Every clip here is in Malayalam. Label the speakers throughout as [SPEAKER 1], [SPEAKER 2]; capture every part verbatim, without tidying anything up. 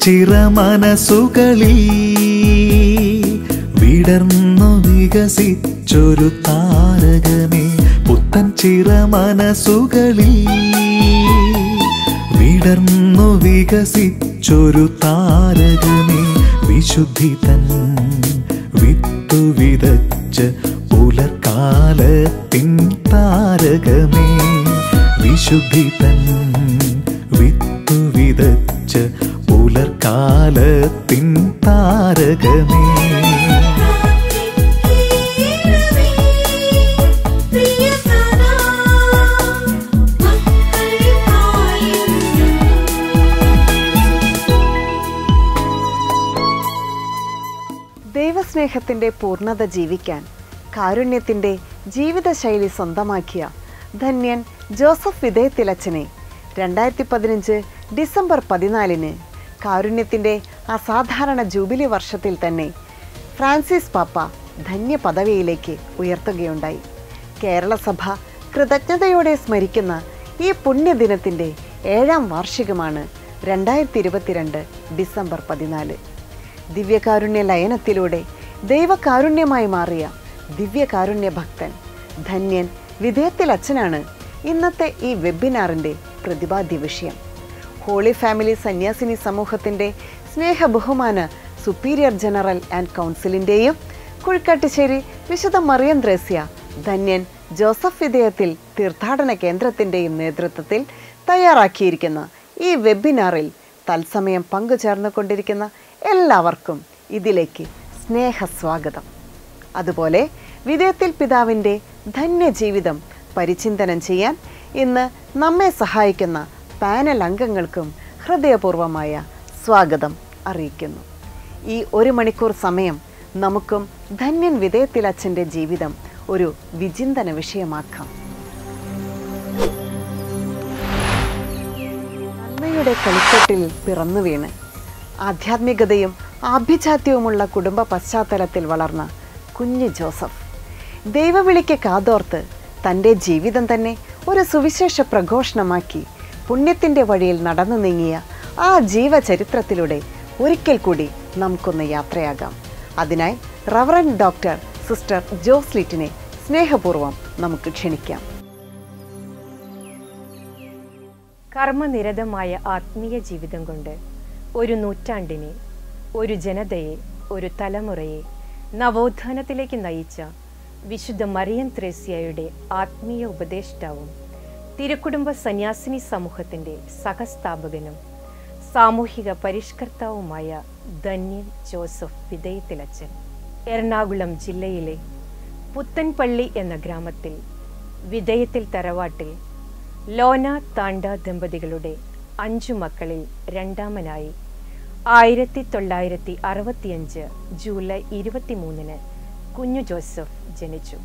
[SPEAKER 1] ചിറ മനസ്സുകളിൽ വിടർന്നു വികസിച്ചൊരു താരകമേ, പുത്തൻ ചിറ മനസ്സുകളിൽ വിടർന്നു വികസിച്ചൊരു താരകമേ, വിശുദ്ധി തൻ വിത്തു വിതച്ച് പുലർക്കാലത്തിൻ താരകമേ, വിശുദ്ധി തൻ വിത്തു വിതച്ച് പുലർക്കാലത്തിൻ താരകമേ.
[SPEAKER 2] ദൈവസ്നേഹത്തിൻ്റെ പൂർണ്ണത ജീവിക്കാൻ കാരുണ്യത്തിൻ്റെ ജീവിതശൈലി സ്വന്തമാക്കിയ ധന്യൻ ജോസഫ് വിധേയത്തിലച്ചനെ രണ്ടായിരത്തി പതിനഞ്ച് ഡിസംബർ പതിനാലിന് കാരുണ്യത്തിൻ്റെ അസാധാരണ ജൂബിലി വർഷത്തിൽ തന്നെ ഫ്രാൻസിസ് പാപ്പ ധന്യ പദവിയിലേക്ക് ഉയർത്തുകയുണ്ടായി. കേരള സഭ കൃതജ്ഞതയോടെ സ്മരിക്കുന്ന ഈ പുണ്യദിനത്തിൻ്റെ ഏഴാം വാർഷികമാണ് രണ്ടായിരത്തി ഇരുപത്തിരണ്ട് ഡിസംബർ പതിനാല്. ദിവ്യകാരുണ്യ ലയനത്തിലൂടെ ദൈവകാരുണ്യമായി മാറിയ ദിവ്യകാരുണ്യ ഭക്തൻ ധന്യൻ വിധേയത്തിലച്ചനാണ് ഇന്നത്തെ ഈ വെബിനാറിൻ്റെ പ്രതിപാദ്യ വിഷയം. ഹോളി ഫാമിലി സന്യാസിനി സമൂഹത്തിൻ്റെ സ്നേഹ ബഹുമാന സുപ്പീരിയർ ജനറൽ ആൻഡ് കൗൺസിലിൻ്റെയും കുഴിക്കാട്ടുശ്ശേരി വിശുദ്ധ മറിയം ത്രേസ്യ ധന്യൻ ജോസഫ് വിധേയത്തിൽ തീർത്ഥാടന കേന്ദ്രത്തിൻ്റെയും നേതൃത്വത്തിൽ തയ്യാറാക്കിയിരിക്കുന്ന ഈ വെബിനാറിൽ തത്സമയം പങ്കുചേർന്നുകൊണ്ടിരിക്കുന്ന എല്ലാവർക്കും ഇതിലേക്ക് സ്നേഹസ്വാഗതം. അതുപോലെ വിധേയത്തിൽ പിതാവിൻ്റെ ധന്യജീവിതം പരിചിന്തനം ചെയ്യാൻ ഇന്ന് നമ്മെ സഹായിക്കുന്ന പാനൽ അംഗങ്ങൾക്കും ഹൃദയപൂർവമായ സ്വാഗതം അറിയിക്കുന്നു. ഈ ഒരു മണിക്കൂർ സമയം നമുക്കും ധന്യൻ വിധേയത്തിലച്ചൻ്റെ ജീവിതം ഒരു വിചിന്തന വിഷയമാക്കാം. നന്മയുടെ കളിത്തട്ടിൽ പിറന്നു വീണ് ആധ്യാത്മികതയും ആഭിജാത്യവുമുള്ള കുടുംബ പശ്ചാത്തലത്തിൽ വളർന്ന കുഞ്ഞ് ജോസഫ് ദൈവവിളിക്ക് കാതോർത്ത് തൻ്റെ ജീവിതം തന്നെ ഒരു സുവിശേഷ പ്രഘോഷണമാക്കി പുണ്യത്തിൻ്റെ വഴിയിൽ നടന്നു നീങ്ങിയ ആ ജീവചരിത്രത്തിലൂടെ ഒരിക്കൽ കൂടി നമുക്കൊന്ന് യാത്രയാകാം. അതിനായി റവറൻഡ് ഡോക്ടർ സിസ്റ്റർ ജോസ്ലിറ്റിനെ സ്നേഹപൂർവ്വം നമുക്ക് ക്ഷണിക്കാം.
[SPEAKER 3] കർമ്മനിരതമായ ആത്മീയ ജീവിതം കൊണ്ട് ഒരു നൂറ്റാണ്ടിനെ, ഒരു ജനതയെ, ഒരു തലമുറയെ നവോത്ഥാനത്തിലേക്ക് നയിച്ച വിശുദ്ധ മറിയം ത്രേസ്യയുടെ ആത്മീയ ഉപദേഷ്ടാവും തിരുക്കുടുംബ സന്യാസിനി സമൂഹത്തിൻ്റെ സഹസ്ഥാപകനും സാമൂഹിക പരിഷ്കർത്താവുമായ ധന്യൻ ജോസഫ് വിധേയത്തിലച്ചൻ എറണാകുളം ജില്ലയിലെ പുത്തൻപള്ളി എന്ന ഗ്രാമത്തിൽ വിധേയത്തിൽ തറവാട്ടിൽ ലോന താണ്ട ദമ്പതികളുടെ അഞ്ചു മക്കളിൽ രണ്ടാമനായി ആയിരത്തി തൊള്ളായിരത്തി അറുപത്തിയഞ്ച് ജൂലൈ ഇരുപത്തിമൂന്നിന് കുഞ്ഞു ജോസഫ് ജനിച്ചു.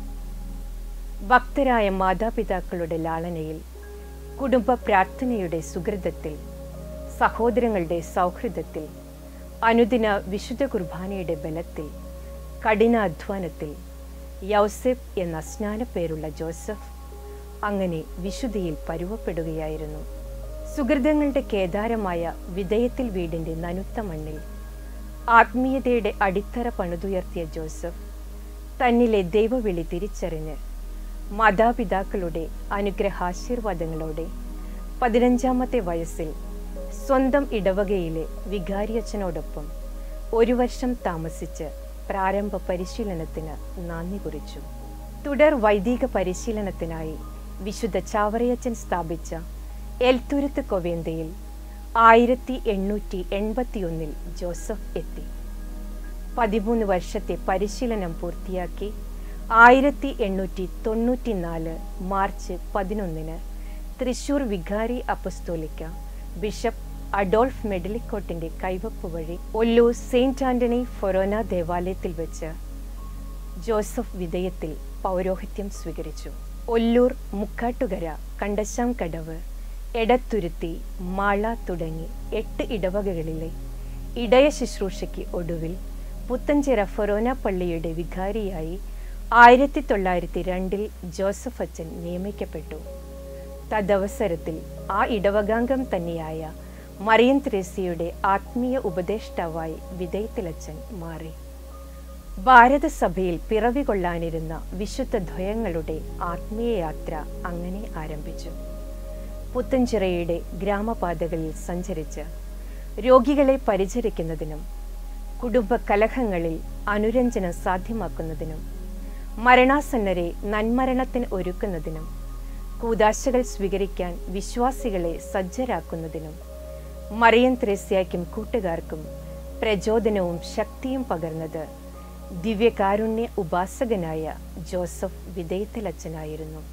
[SPEAKER 3] ഭക്തരായ മാതാപിതാക്കളുടെ ലാളനയിൽ, കുടുംബ പ്രാർത്ഥനയുടെ സുഹൃതത്തിൽ, സഹോദരങ്ങളുടെ സൗഹൃദത്തിൽ, അനുദിന വിശുദ്ധ കുർബാനയുടെ ബലത്തിൽ, കഠിനാധ്വാനത്തിൽ യൗസെഫ് എന്ന സ്നാനപ്പേരുള്ള ജോസഫ് അങ്ങനെ വിശുദ്ധിയിൽ പരുവപ്പെടുകയായിരുന്നു. സുഹൃതങ്ങളുടെ കേദാരമായ വിധേയത്തിൽ വീടിൻ്റെ നനുത്ത മണ്ണിൽ ആത്മീയതയുടെ അടിത്തറ പണിതുയർത്തിയ ജോസഫ് തന്നിലെ ദൈവവിളി തിരിച്ചറിഞ്ഞ് മാതാപിതാക്കളുടെ അനുഗ്രഹാശീർവാദങ്ങളോടെ പതിനഞ്ചാമത്തെ വയസ്സിൽ സ്വന്തം ഇടവകയിലെ വികാരിയച്ഛനോടൊപ്പം ഒരു വർഷം താമസിച്ച് പ്രാരംഭ പരിശീലനത്തിന് നാന്ദി കുറിച്ചു. തുടർ വൈദിക പരിശീലനത്തിനായി വിശുദ്ധ ചാവറയച്ചൻ സ്ഥാപിച്ച എൽത്തുരുത്ത് കൊവേന്തയിൽ ആയിരത്തി എണ്ണൂറ്റി എൺപത്തിയൊന്നിൽ ജോസഫ് എത്തി. പതിമൂന്ന് വർഷത്തെ പരിശീലനം പൂർത്തിയാക്കി ആയിരത്തി എണ്ണൂറ്റി തൊണ്ണൂറ്റി നാല് മാർച്ച് പതിനൊന്നിന് തൃശൂർ വികാരി അപ്പസ്തോലിക്ക ബിഷപ്പ് അഡോൾഫ് മെഡലിക്കോട്ടിൻ്റെ കൈവപ്പ് വഴി ഒല്ലൂർ സെയിൻറ്റ് ആൻ്റണി ഫൊറോന ദേവാലയത്തിൽ വെച്ച് ജോസഫ് വിധേയത്തിൽ പൗരോഹിത്യം സ്വീകരിച്ചു. ഒല്ലൂർ, മുക്കാട്ടുകര, കണ്ടശാം കടവ്, എടത്തുരുത്തി, മാള തുടങ്ങി എട്ട് ഇടവകകളിലെ ഇടയ ശുശ്രൂഷയ്ക്ക് ഒടുവിൽ പുത്തഞ്ചിറ ഫൊറോന പള്ളിയുടെ വികാരിയായി ആയിരത്തി തൊള്ളായിരത്തി രണ്ടിൽ ജോസഫ് അച്ഛൻ നിയമിക്കപ്പെട്ടു. തദവസരത്തിൽ ആ ഇടവകാംഗം തന്നെയായ മറിയം ത്രേസ്യയുടെ ആത്മീയ ഉപദേഷ്ടാവായി വിധേയത്തിലച്ചൻ മാറി. ഭാരതസഭയിൽ പിറവി കൊള്ളാനിരുന്ന വിശുദ്ധ ദ്വയങ്ങളുടെ ആത്മീയ യാത്ര അങ്ങനെ ആരംഭിച്ചു. പുത്തൻചിറയുടെ ഗ്രാമപാതകളിൽ സഞ്ചരിച്ച് രോഗികളെ പരിചരിക്കുന്നതിനും കുടുംബ കലഹങ്ങളിൽ അനുരഞ്ജനം സാധ്യമാക്കുന്നതിനും മരണാസന്നരെ നന്മരണത്തിന് ഒരുക്കുന്നതിനും കൂദാശകൾ സ്വീകരിക്കാൻ വിശ്വാസികളെ സജ്ജരാക്കുന്നതിനും മറിയം ത്രേസ്യയ്ക്കും കൂട്ടുകാർക്കും പ്രചോദനവും ശക്തിയും പകർന്നത് ദിവ്യകാരുണ്യ ഉപാസകനായ ജോസഫ് വിധേയത്തിലച്ചനായിരുന്നു.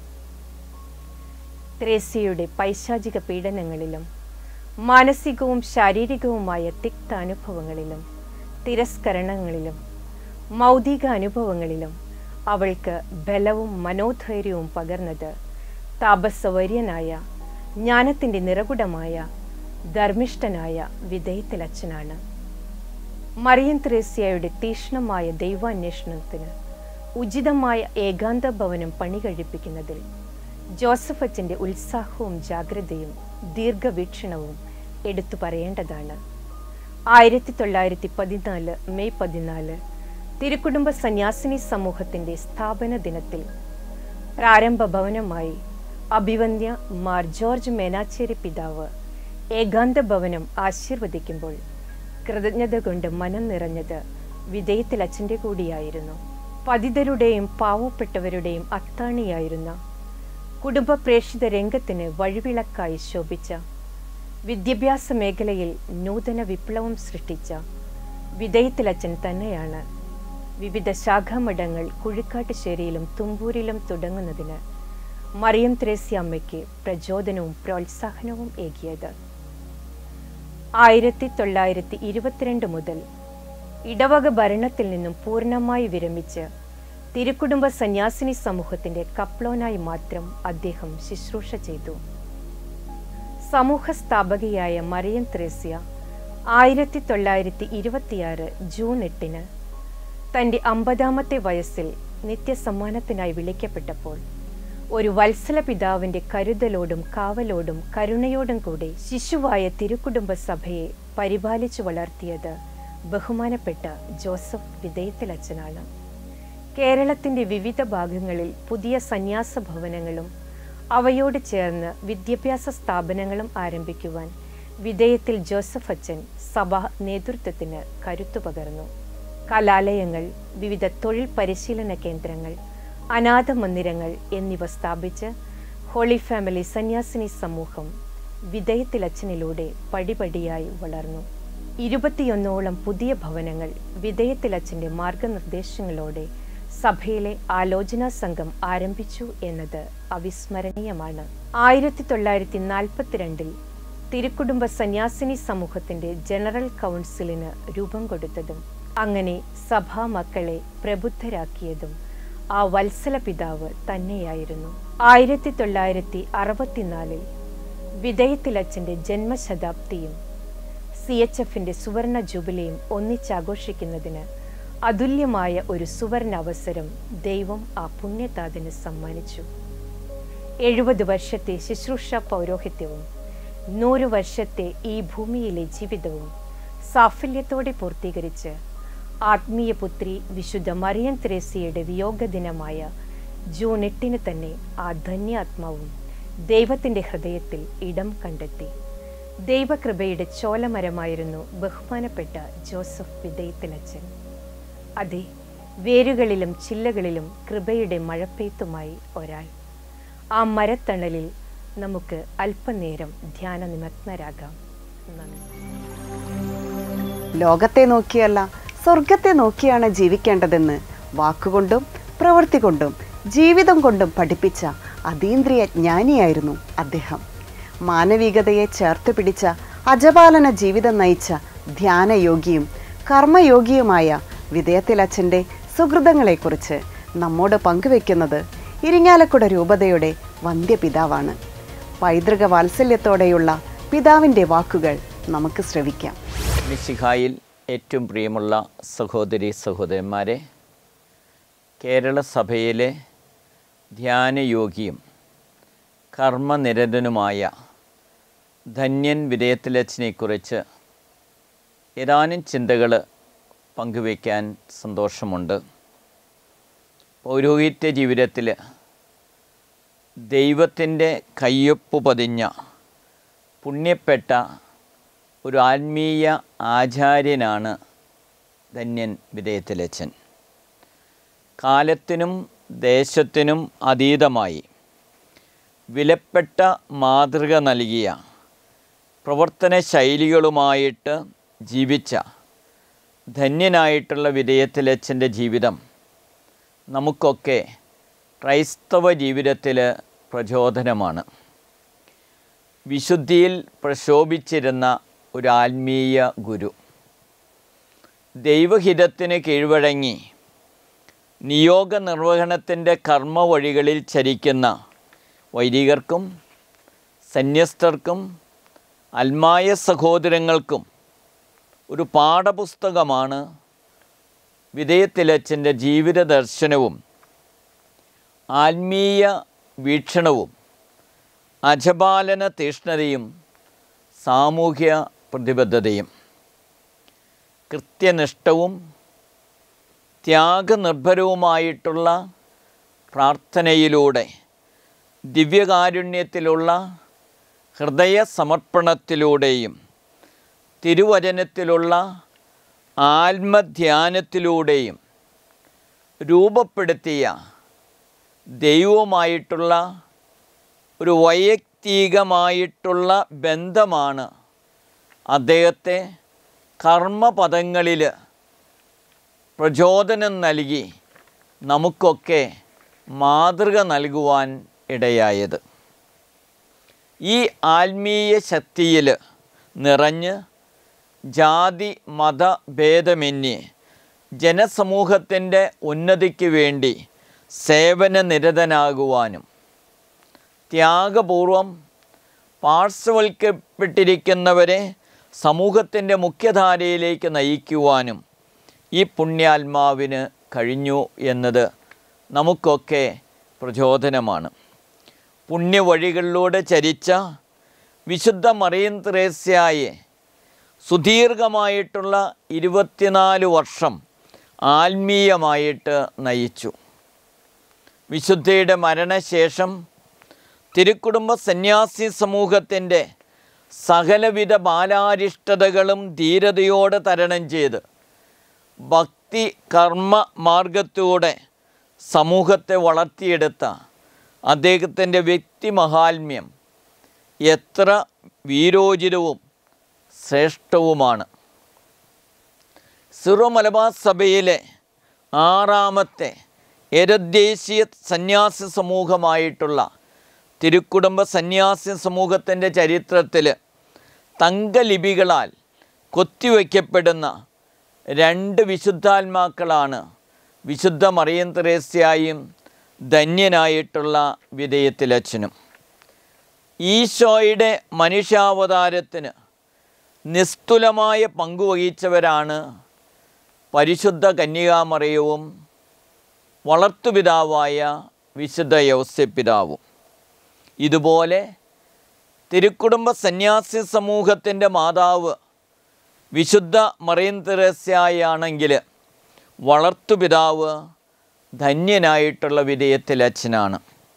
[SPEAKER 3] ത്രേസ്യയുടെ പൈശാചിക പീഡനങ്ങളിലും മാനസികവും ശാരീരികവുമായ തിക്താനുഭവങ്ങളിലും തിരസ്കരണങ്ങളിലും മൗതിക അനുഭവങ്ങളിലും അവൾക്ക് ബലവും മനോധൈര്യവും പകർന്നത് താപസവര്യനായ ജ്ഞാനത്തിൻ്റെ നിറകുടമായ ധർമ്മിഷ്ഠനായ വിധേയത്തിലച്ചനാണ്. മറിയം ത്രേസ്യയുടെ തീക്ഷ്ണമായ ദൈവാന്വേഷണത്തിന് ഉചിതമായ ഏകാന്ത ഭവനം പണി കഴിപ്പിക്കുന്നതിൽ ജോസഫ് അച്ഛൻ്റെ ഉത്സാഹവും ജാഗ്രതയും ദീർഘവീക്ഷണവും എടുത്തു പറയേണ്ടതാണ്. ആയിരത്തി തൊള്ളായിരത്തി പതിനാല് മെയ് പതിനാല് തിരുക്കുടുംബ സന്യാസിനി സമൂഹത്തിൻ്റെ സ്ഥാപന ദിനത്തിൽ പ്രാരംഭ ഭവനമായി അഭിവന്ദ്യ മാർ ജോർജ് മേനാച്ചേരി പിതാവ് ഏകാന്ത ഭവനം ആശീർവദിക്കുമ്പോൾ കൃതജ്ഞത കൊണ്ട് മനം നിറഞ്ഞത് വിധേയത്തിലച്ചൻ്റെ കൂടിയായിരുന്നു. പതിതരുടെയും പാവപ്പെട്ടവരുടെയും അത്താണിയായിരുന്ന കുടുംബ പ്രേക്ഷിത രംഗത്തിന് വഴിവിളക്കായി ശോഭിച്ച, വിദ്യാഭ്യാസ മേഖലയിൽ നൂതന വിപ്ലവം സൃഷ്ടിച്ച വിധേയത്തിലച്ചൻ തന്നെയാണ് വിവിധ ശാഖാമഠങ്ങൾ കുഴിക്കാട്ടുശ്ശേരിയിലും തുമ്പൂരിലും തുടങ്ങുന്നതിന് മറിയം ത്രേസ്യ അമ്മയ്ക്ക് പ്രചോദനവും പ്രോത്സാഹനവും ഏകിയത്. ആയിരത്തി തൊള്ളായിരത്തി ഇരുപത്തിരണ്ട് മുതൽ ഇടവക ഭരണത്തിൽ നിന്നും പൂർണ്ണമായി വിരമിച്ച് തിരുക്കുടുംബ സന്യാസിനി സമൂഹത്തിൻ്റെ കപ്ലോനായി മാത്രം അദ്ദേഹം ശുശ്രൂഷ ചെയ്തു. സമൂഹ സ്ഥാപകയായ മറിയം ത്രേസ്യ ആയിരത്തി തൊള്ളായിരത്തി ഇരുപത്തിയാറ് ജൂൺ എട്ടിന് തൻ്റെ അമ്പതാമത്തെ വയസ്സിൽ നിത്യസമ്മാനത്തിനായി വിളിക്കപ്പെട്ടപ്പോൾ ഒരു വത്സല പിതാവിൻ്റെ കരുതലോടും കാവലോടും കരുണയോടും കൂടെ ശിശുവായ തിരുക്കുടുംബ സഭയെ പരിപാലിച്ചു വളർത്തിയത് ബഹുമാനപ്പെട്ട ജോസഫ് വിധേയത്തിലച്ചനാണ്. കേരളത്തിൻ്റെ വിവിധ ഭാഗങ്ങളിൽ പുതിയ സന്യാസ ഭവനങ്ങളും അവയോട് ചേർന്ന് വിദ്യാഭ്യാസ സ്ഥാപനങ്ങളും ആരംഭിക്കുവാൻ വിധേയത്തിൽ ജോസഫ് അച്ഛൻ സഭാ നേതൃത്വത്തിന് കരുത്തു പകർന്നു. കലാലയങ്ങൾ, വിവിധ തൊഴിൽ പരിശീലന കേന്ദ്രങ്ങൾ, അനാഥ മന്ദിരങ്ങൾ എന്നിവ സ്ഥാപിച്ച് ഹോളി ഫാമിലി സന്യാസിനി സമൂഹം വിധേയത്തിലച്ചനിലൂടെ പടിപടിയായി വളർന്നു. ഇരുപത്തിയൊന്നോളം പുതിയ ഭവനങ്ങൾ വിധേയത്തിലച്ചൻ്റെ മാർഗനിർദ്ദേശങ്ങളോടെ സഭയിലെ ആലോചനാ സംഘം ആരംഭിച്ചു എന്നത് അവിസ്മരണീയമാണ്. ആയിരത്തി തൊള്ളായിരത്തി നാൽപ്പത്തിരണ്ടിൽ തിരുക്കുടുംബ സന്യാസിനി സമൂഹത്തിൻ്റെ ജനറൽ കൗൺസിലിന് രൂപം കൊടുത്തതും അങ്ങനെ സഭാ മക്കളെ പ്രബുദ്ധരാക്കിയതും ആ വത്സല പിതാവ് തന്നെയായിരുന്നു. ആയിരത്തി തൊള്ളായിരത്തി അറുപത്തിനാലിൽ വിധേയത്തിലച്ചൻ്റെ ജന്മശതാബ്ദിയും സി എച്ച് എഫിൻ്റെ സുവർണ ജൂബിലിയും ഒന്നിച്ചാഘോഷിക്കുന്നതിന് അതുല്യമായ ഒരു സുവർണ അവസരം ദൈവം ആ പുണ്യതാതന് സമ്മാനിച്ചു. എഴുപത് വർഷത്തെ ശുശ്രൂഷ പൗരോഹിത്യവും നൂറ് വർഷത്തെ ഈ ഭൂമിയിലെ ജീവിതവും സാഫല്യത്തോടെ പൂർത്തീകരിച്ച് ആത്മീയ പുത്രി വിശുദ്ധ മറിയം ത്രേസ്യയുടെ വിയോഗ ദിനമായ ജൂൺ എട്ടിന് തന്നെ ആ ധന്യാത്മാവും ദൈവത്തിൻ്റെ ഹൃദയത്തിൽ ഇടം കണ്ടെത്തി. ദൈവകൃപയുടെ ചോലമരമായിരുന്നു ബഹുമാനപ്പെട്ട ജോസഫ് വിധേയത്തിലച്ചൻ. അതെ, വേരുകളിലും ചില്ലകളിലും കൃപയുടെ മഴപ്പെയ്ത്തുമായി ഒരാൾ. ആ മരത്തണലിൽ നമുക്ക് അല്പനേരം ധ്യാന നിമഗ്നരാകാം. നന്ദി.
[SPEAKER 2] ലോകത്തെ നോക്കിയല്ല സ്വർഗത്തെ നോക്കിയാണ് ജീവിക്കേണ്ടതെന്ന് വാക്കുകൊണ്ടും പ്രവൃത്തി കൊണ്ടും ജീവിതം കൊണ്ടും പഠിപ്പിച്ച അതീന്ദ്രിയ ജ്ഞാനിയായിരുന്നു അദ്ദേഹം. മാനവികതയെ ചേർത്ത് പിടിച്ച അജപാലന ജീവിതം നയിച്ച ധ്യാനയോഗിയും കർമ്മയോഗിയുമായ വിധേയത്തിലച്ചൻ്റെ സുഹൃതങ്ങളെക്കുറിച്ച് നമ്മോട് പങ്കുവെക്കുന്നത് ഇരിങ്ങാലക്കുട രൂപതയുടെ വന്ധ്യപിതാവാണ്. പൈതൃക വാത്സല്യത്തോടെയുള്ള പിതാവിൻ്റെ വാക്കുകൾ നമുക്ക് ശ്രവിക്കാം.
[SPEAKER 4] മിശിഹായിൽ ഏറ്റവും പ്രിയമുള്ള സഹോദരി സഹോദരന്മാരെ, കേരള സഭയിലെ ധ്യാനയോഗിയും കർമ്മനിരതനുമായ ധന്യൻ വിധേയത്തിലച്ഛനെക്കുറിച്ച് ഏതാനും ചിന്തകൾ പങ്കുവയ്ക്കാൻ സന്തോഷമുണ്ട്. പൗരോഹിത്യ ജീവിതത്തിൽ ദൈവത്തിൻ്റെ കയ്യൊപ്പ് പതിഞ്ഞ പുണ്യപ്പെട്ട ഒരു ആത്മീയ ആചാര്യനാണ് ധന്യൻ വിധേയത്തിലച്ഛൻ. കാലത്തിനും ദേശത്തിനും അതീതമായി വിലപ്പെട്ട മാതൃക നൽകിയ പ്രവർത്തന ശൈലികളുമായിട്ട് ജീവിച്ച ധന്യനായിട്ടുള്ള വിധേയത്തിലച്ഛൻ്റെ ജീവിതം നമുക്കൊക്കെ ക്രൈസ്തവ ജീവിതത്തിൽ പ്രചോദനമാണ്. വിശുദ്ധിയിൽ പ്രശോഭിച്ചിരുന്ന ഒരു ആത്മീയ ഗുരു, ദൈവഹിതത്തിന് കീഴ്വഴങ്ങി നിയോഗ നിർവഹണത്തിൻ്റെ കർമ്മ വഴികളിൽ ചരിക്കുന്ന വൈദികർക്കും സന്യസ്തർക്കും അൽമായ സഹോദരങ്ങൾക്കും ഒരു പാഠപുസ്തകമാണ് വിധേയത്തിലച്ഛൻ്റെ ജീവിത ദർശനവും ആത്മീയ വീക്ഷണവും അജപാലന തീഷ്ണതയും സാമൂഹ്യ പ്രതിബദ്ധതയും. കൃത്യനിഷ്ഠവും ത്യാഗനിർഭരവുമായിട്ടുള്ള പ്രാർത്ഥനയിലൂടെ ദിവ്യകാരുണ്യത്തിലുള്ള ഹൃദയ സമർപ്പണത്തിലൂടെയും തിരുവചനത്തിലുള്ള ആത്മധ്യാനത്തിലൂടെയും രൂപപ്പെടുത്തിയ ദൈവവുമായിട്ടുള്ള ഒരു വൈയക്തികമായിട്ടുള്ള ബന്ധമാണ് അദ്ദേഹത്തെ കർമ്മപദങ്ങളിൽ പ്രചോദനം നൽകി നമുക്കൊക്കെ മാതൃക നൽകുവാൻ ഇടയായത്. ഈ ആത്മീയ ശക്തിയിൽ നിറഞ്ഞ് ജാതി മതഭേദമന്യേ ജനസമൂഹത്തിൻ്റെ ഉന്നതിക്ക് വേണ്ടി സേവനനിരതനാകുവാനും ത്യാഗപൂർവം പാർശ്വവൽക്കപ്പെട്ടിരിക്കുന്നവരെ സമൂഹത്തിൻ്റെ മുഖ്യധാരയിലേക്ക് നയിക്കുവാനും ഈ പുണ്യാത്മാവിന് കഴിഞ്ഞു എന്നത് നമുക്കൊക്കെ പ്രചോദനമാണ്. പുണ്യവഴികളിലൂടെ ചരിച്ച വിശുദ്ധ മറിയം ത്രേസ്യായെ സുദീർഘമായിട്ടുള്ള ഇരുപത്തിനാല് വർഷം ആത്മീയമായിട്ട് നയിച്ചു. വിശുദ്ധയുടെ മരണശേഷം തിരുക്കുടുംബ സന്യാസി സമൂഹത്തിൻ്റെ സകലവിധ ബാലാരിഷ്ടതകളും ധീരതയോടെ തരണം ചെയ്ത് ഭക്തി കർമ്മ മാർഗത്തിലൂടെ സമൂഹത്തെ വളർത്തിയെടുത്ത അദ്ദേഹത്തിൻ്റെ വ്യക്തിമഹാത്മ്യം എത്ര വീരോചിതവും ശ്രേഷ്ഠവുമാണ്. സിറോ മലബാർ സഭയിലെ ആറാമത്തെ ഏകദേശീയ സന്യാസി സമൂഹമായിട്ടുള്ള തിരുക്കുടുംബ സന്യാസി സമൂഹത്തിൻ്റെ ചരിത്രത്തിൽ തങ്കലിപികളാൽ കൊത്തിവയ്ക്കപ്പെടുന്ന രണ്ട് വിശുദ്ധാത്മാക്കളാണ് വിശുദ്ധ മറിയം ത്രേസ്യായും ധന്യനായിട്ടുള്ള വിധേയത്തിലച്ഛനും. ഈശോയുടെ മനുഷ്യാവതാരത്തിന് നിസ്തുലമായ പങ്കുവഹിച്ചവരാണ് പരിശുദ്ധ കന്യകാമറിയവും വളർത്തുപിതാവായ വിശുദ്ധ യൗസേപ്പിതാവും. ഇതുപോലെ തിരുക്കുടുംബ സന്യാസി സമൂഹത്തിൻ്റെ മാതാവ് വിശുദ്ധ മറിയം ത്രേസ്യായാണെങ്കിൽ വളർത്തുപിതാവ് ധന്യനായിട്ടുള്ള വിധേയത്തിലച്ഛനാണ്.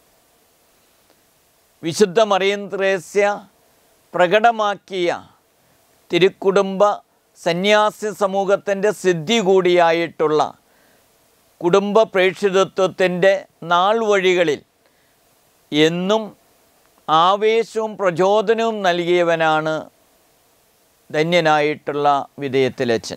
[SPEAKER 4] വിശുദ്ധ മറിയം ത്രേസ്യ പ്രകടമാക്കിയ തിരുക്കുടുംബ സന്യാസി സമൂഹത്തിൻ്റെ സിദ്ധി കൂടിയായിട്ടുള്ള കുടുംബ പ്രേക്ഷിതത്വത്തിൻ്റെ നാൾ വഴികളിൽ എന്നും ആവേശവും പ്രചോദനവും നൽകിയവനാണ് ധന്യനായിട്ടുള്ള വിധേയത്തിലച്ഛൻ.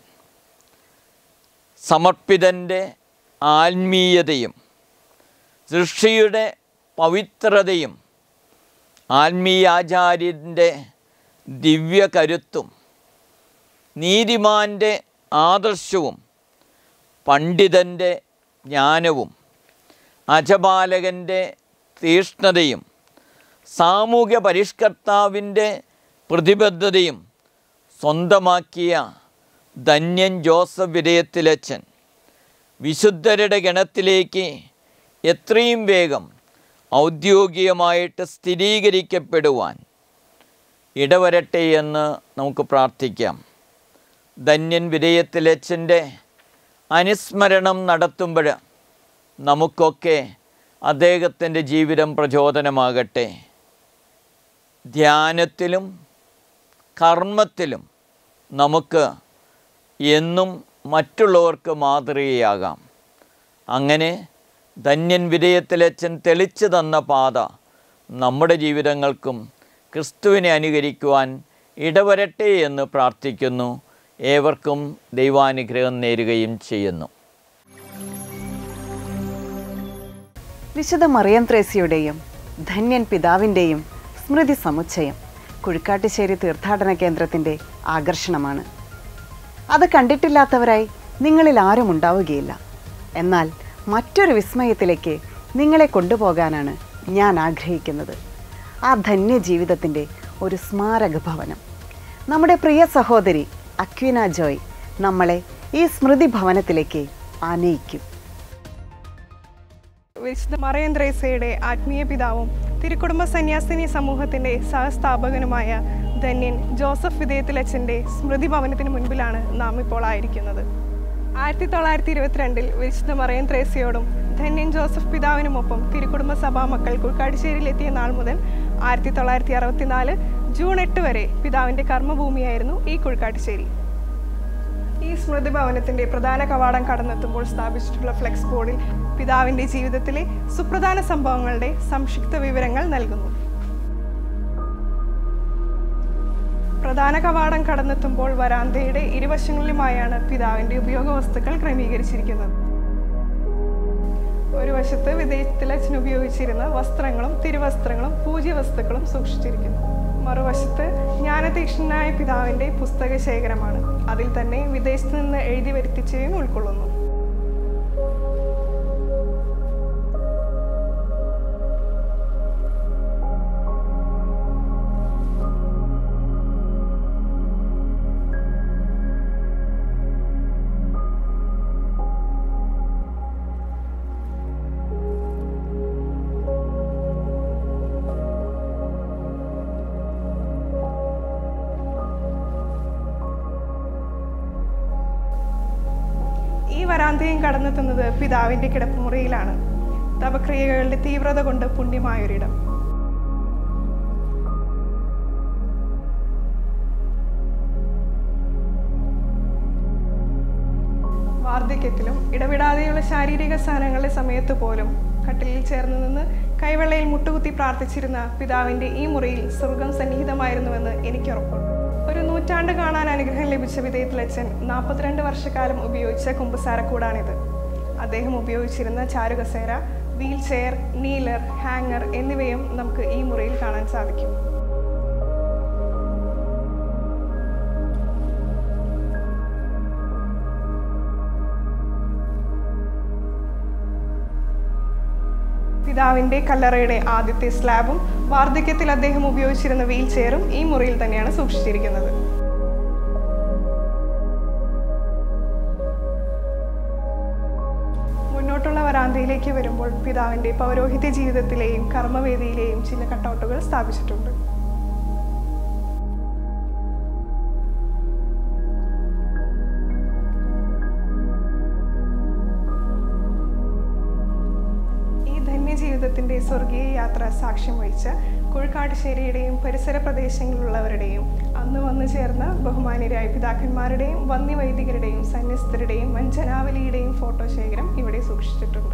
[SPEAKER 4] സമർപ്പിതൻ്റെ ആത്മീയതയും സൃഷ്ടിയുടെ പവിത്രതയും ആത്മീയാചാര്യൻ്റെ ദിവ്യകരുത്തും നീതിമാൻ്റെ ആദർശവും പണ്ഡിതൻ്റെ ജ്ഞാനവും അജപാലകൻ്റെ തീഷ്ണതയും സാമൂഹ്യ പരിഷ്കർത്താവിൻ്റെ പ്രതിബദ്ധതയും സ്വന്തമാക്കിയ ധന്യൻ ജോസഫ് വിധേയത്തിലച്ഛൻ വിശുദ്ധരുടെ ഗണത്തിലേക്ക് എത്രയും വേഗം ഔദ്യോഗികമായിട്ട് സ്ഥിരീകരിക്കപ്പെടുവാൻ ഇടവരട്ടെ എന്ന് നമുക്ക് പ്രാർത്ഥിക്കാം. ധന്യൻ വിധേയത്തിലച്ഛൻ്റെ അനുസ്മരണം നടത്തുമ്പോൾ നമുക്കൊക്കെ അദ്ദേഹത്തിൻ്റെ ജീവിതം പ്രചോദനമാകട്ടെ. ധ്യാനത്തിലും കർമ്മത്തിലും നമുക്ക് എന്നും മറ്റുള്ളവർക്ക് മാതൃകയാകാം. അങ്ങനെ ധന്യൻ വിധേയത്തിലച്ഛൻ തെളിച്ചു തന്ന പാത നമ്മുടെ ജീവിതങ്ങൾക്കും ക്രിസ്തുവിനെ അനുകരിക്കുവാൻ ഇടവരട്ടെ എന്ന് പ്രാർത്ഥിക്കുന്നു. ഏവർക്കും ദൈവാനുഗ്രഹം നേരുകയും ചെയ്യുന്നു.
[SPEAKER 2] വിശുദ്ധ മറിയം ത്രേസ്യയുടെയും ധന്യൻ പിതാവിൻ്റെയും സ്മൃതി സമുച്ചയം കുഴിക്കാട്ടുശ്ശേരി തീർത്ഥാടന കേന്ദ്രത്തിൻ്റെ ആകർഷണമാണ്. അത് കണ്ടിട്ടില്ലാത്തവരായി നിങ്ങളിൽ ആരും ഉണ്ടാവുകയില്ല. എന്നാൽ മറ്റൊരു വിസ്മയത്തിലേക്ക് നിങ്ങളെ കൊണ്ടുപോകാനാണ് ഞാൻ ആഗ്രഹിക്കുന്നത്. ആ ധന്യ ജീവിതത്തിൻ്റെ ഒരു സ്മാരക ഭവനം. നമ്മുടെ പ്രിയ സഹോദരി അക്വീന ജോയ് നമ്മളെ ഈ സ്മൃതി ഭവനത്തിലേക്ക് ആനയിക്കും.
[SPEAKER 5] വിശുദ്ധ മറിയം ത്രേസ്യയുടെ ആത്മീയ പിതാവും തിരുക്കുടുംബ സന്യാസിനി സമൂഹത്തിൻ്റെ സഹസ്ഥാപകനുമായ ധന്യൻ ജോസഫ് വിധേയത്തിലച്ഛൻ്റെ സ്മൃതി ഭവനത്തിന് മുൻപിലാണ് നാം ഇപ്പോൾ ആയിരിക്കുന്നത്. ആയിരത്തി തൊള്ളായിരത്തി ഇരുപത്തിരണ്ടിൽ വിശുദ്ധ മറിയം ത്രേസ്യയോടും ധന്യൻ ജോസഫ് പിതാവിനുമൊപ്പം തിരുക്കുടുംബ സഭാ മക്കൾ കുഴിക്കാട്ടുശ്ശേരിയിലെത്തിയ നാൾ മുതൽ ആയിരത്തി തൊള്ളായിരത്തി അറുപത്തിനാല് ജൂൺ എട്ട് വരെ പിതാവിൻ്റെ കർമ്മഭൂമിയായിരുന്നു ഈ കുഴിക്കാട്ടുശ്ശേരി. ഈ സ്മൃതി ഭവനത്തിൻ്റെ പ്രധാന കവാടം കടന്നെത്തുമ്പോൾ സ്ഥാപിച്ചിട്ടുള്ള ഫ്ലെക്സ് ബോർഡിൽ പിതാവിൻ്റെ ജീവിതത്തിലെ സുപ്രധാന സംഭവങ്ങളുടെ സംക്ഷിപ്ത വിവരങ്ങൾ നൽകുന്നു. പ്രധാന കവാടം കടന്നെത്തുമ്പോൾ വരാന്തയുടെ ഇരുവശങ്ങളിലുമായാണ് പിതാവിൻ്റെ ഉപയോഗ വസ്തുക്കൾ ക്രമീകരിച്ചിരിക്കുന്നത്. ഒരു വശത്ത് വിധേയത്തിലച്ഛൻ ഉപയോഗിച്ചിരുന്ന വസ്ത്രങ്ങളും തിരുവസ്ത്രങ്ങളും പൂജ്യവസ്തുക്കളും സൂക്ഷിച്ചിരിക്കുന്നു. മറുവശത്ത് ജ്ഞാനതീക്ഷ്ണനായ പിതാവിൻ്റെ പുസ്തക ശേഖരമാണ്. അതിൽ തന്നെ വിദേശത്ത് നിന്ന് എഴുതി വരുത്തിച്ചവയും ഉൾക്കൊള്ളുന്നു. വരാന്തയും കടന്നെത്തുന്നത് പിതാവിൻ്റെ കിടപ്പുമുറിയിലാണ്. തപക്രിയകളുടെ തീവ്രത കൊണ്ട് പുണ്യമായൊരിടം. വാർദ്ധക്യത്തിലും ഇടവിടാതെയുള്ള ശാരീരിക സഹനങ്ങളുടെ സമയത്ത് പോലും കട്ടിലിൽ ചേർന്ന് നിന്ന് കൈവെള്ളയിൽ മുട്ടുകുത്തി പ്രാർത്ഥിച്ചിരുന്ന പിതാവിൻ്റെ ഈ മുറിയിൽ സ്വർഗം സന്നിഹിതമായിരുന്നുവെന്ന് എനിക്കുറപ്പുണ്ട്. ഒരു നൂറ്റാണ്ട് കാണാൻ അനുഗ്രഹം ലഭിച്ച വിധേയത്തിലച്ഛൻ നാൽപ്പത്തിരണ്ട് വർഷക്കാലം ഉപയോഗിച്ച കുമ്പസാരക്കൂടാണിത്. അദ്ദേഹം ഉപയോഗിച്ചിരുന്ന ചാരുകസേര, വീൽ ചെയർ, നീലർ, ഹാങ്ങർ എന്നിവയും നമുക്ക് ഈ മുറിയിൽ കാണാൻ സാധിക്കും. പിതാവിൻ്റെ കല്ലറയുടെ ആദ്യത്തെ സ്ലാബും വാർദ്ധക്യത്തിൽ അദ്ദേഹം ഉപയോഗിച്ചിരുന്ന വീൽ ചെയറും ഈ മുറിയിൽ തന്നെയാണ് സൂക്ഷിച്ചിരിക്കുന്നത്. മുന്നോട്ടുള്ള വരാന്തയിലേക്ക് വരുമ്പോൾ പിതാവിൻ്റെ പൗരോഹിത്യ ജീവിതത്തിലെയും കർമ്മവേദിയിലെയും ചില കട്ടൗട്ടുകൾ സ്ഥാപിച്ചിട്ടുണ്ട്. ജീവിതത്തിൻ്റെ സ്വർഗീയ യാത്ര സാക്ഷ്യം വഹിച്ച കുഴിക്കാട്ടുശ്ശേരിയുടെയും പരിസര പ്രദേശങ്ങളിലുള്ളവരുടെയും അന്ന് വന്നു ചേർന്ന ബഹുമാന്യരായ പിതാക്കന്മാരുടെയും വന്യവൈദികരുടെയും സന്യസ്തരുടെയും വഞ്ചനാവലിയുടെയും ഫോട്ടോ ശേഖരം ഇവിടെ സൂക്ഷിച്ചിട്ടുണ്ട്.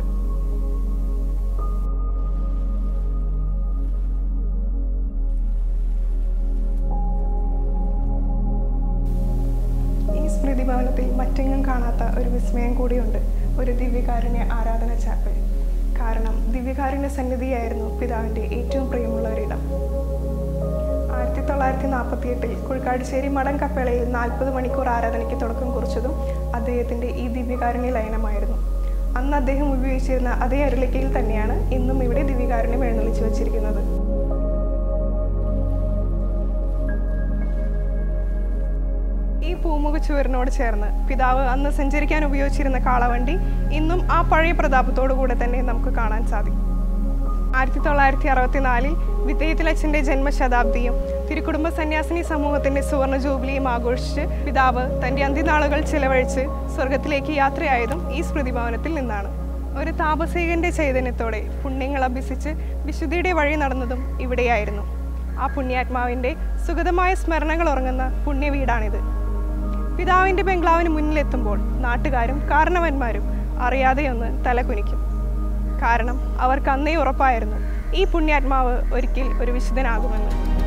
[SPEAKER 5] ഈ സ്മൃതി ഭവനത്തിൽ മറ്റെങ്ങും കാണാത്ത ഒരു വിസ്മയം കൂടിയുണ്ട്. ഒരു ദിവ്യകാരുണ്യ ആരാധന ചാപ്പൽ. കാരണം ദിവ്യകാരുണ്യ സന്നിധിയായിരുന്നു പിതാവിൻ്റെ ഏറ്റവും പ്രിയമുള്ള ഒരിടം. ആയിരത്തി തൊള്ളായിരത്തി നാൽപ്പത്തി എട്ടിൽ കുഴിക്കാട്ടുശ്ശേരി മഠം കപ്പേളയിൽ നാൽപ്പത് മണിക്കൂർ ആരാധനയ്ക്ക് തുടക്കം കുറിച്ചതും അദ്ദേഹത്തിൻ്റെ ഈ ദിവ്യകാരുണ്യ ലയനമായിരുന്നു. അന്ന് അദ്ദേഹം ഉപയോഗിച്ചിരുന്ന അതേ അരുളിക്കയിൽ തന്നെയാണ് ഇന്നും ഇവിടെ ദിവ്യകാരുണ്യം എഴുന്നള്ളിച്ചു വച്ചിരിക്കുന്നത്. ഈ പൂമുഖ ചുവരിനോട് ചേർന്ന് പിതാവ് അന്ന് സഞ്ചരിക്കാൻ ഉപയോഗിച്ചിരുന്ന കാളവണ്ടി ഇന്നും ആ പഴയ പ്രതാപത്തോടു കൂടെ തന്നെ നമുക്ക് കാണാൻ സാധിക്കും. ആയിരത്തി തൊള്ളായിരത്തി അറുപത്തിനാലിൽ വിധേയത്തിലച്ഛൻ്റെ ജന്മശതാബ്ദിയും തിരുക്കുടുംബ സന്യാസിനി സമൂഹത്തിന്റെ സുവർണ ജൂബിലിയും ആഘോഷിച്ച് പിതാവ് തന്റെ അന്ത്യനാളുകൾ ചെലവഴിച്ച് സ്വർഗത്തിലേക്ക് യാത്രയായതും ഈ സ്മൃതിഭവനത്തിൽ നിന്നാണ്. ഒരു താപസികന്റെ ചൈതന്യത്തോടെ പുണ്യങ്ങൾ അഭ്യസിച്ച് വിശുദ്ധിയുടെ വഴി നടന്നതും ഇവിടെയായിരുന്നു. ആ പുണ്യാത്മാവിന്റെ സുഗതമായ സ്മരണകൾ ഉറങ്ങുന്ന പുണ്യവീടാണിത്. പിതാവിന്റെ ബംഗ്ലാവിന് മുന്നിലെത്തുമ്പോൾ നാട്ടുകാരും കാരണവന്മാരും അറിയാതെയൊന്ന് തലകുനിക്കും. കാരണം അവർക്ക് അന്നേ ഉറപ്പായിരുന്നു ഈ പുണ്യാത്മാവ് ഒരിക്കൽ ഒരു വിശുദ്ധനാകുമെന്ന്.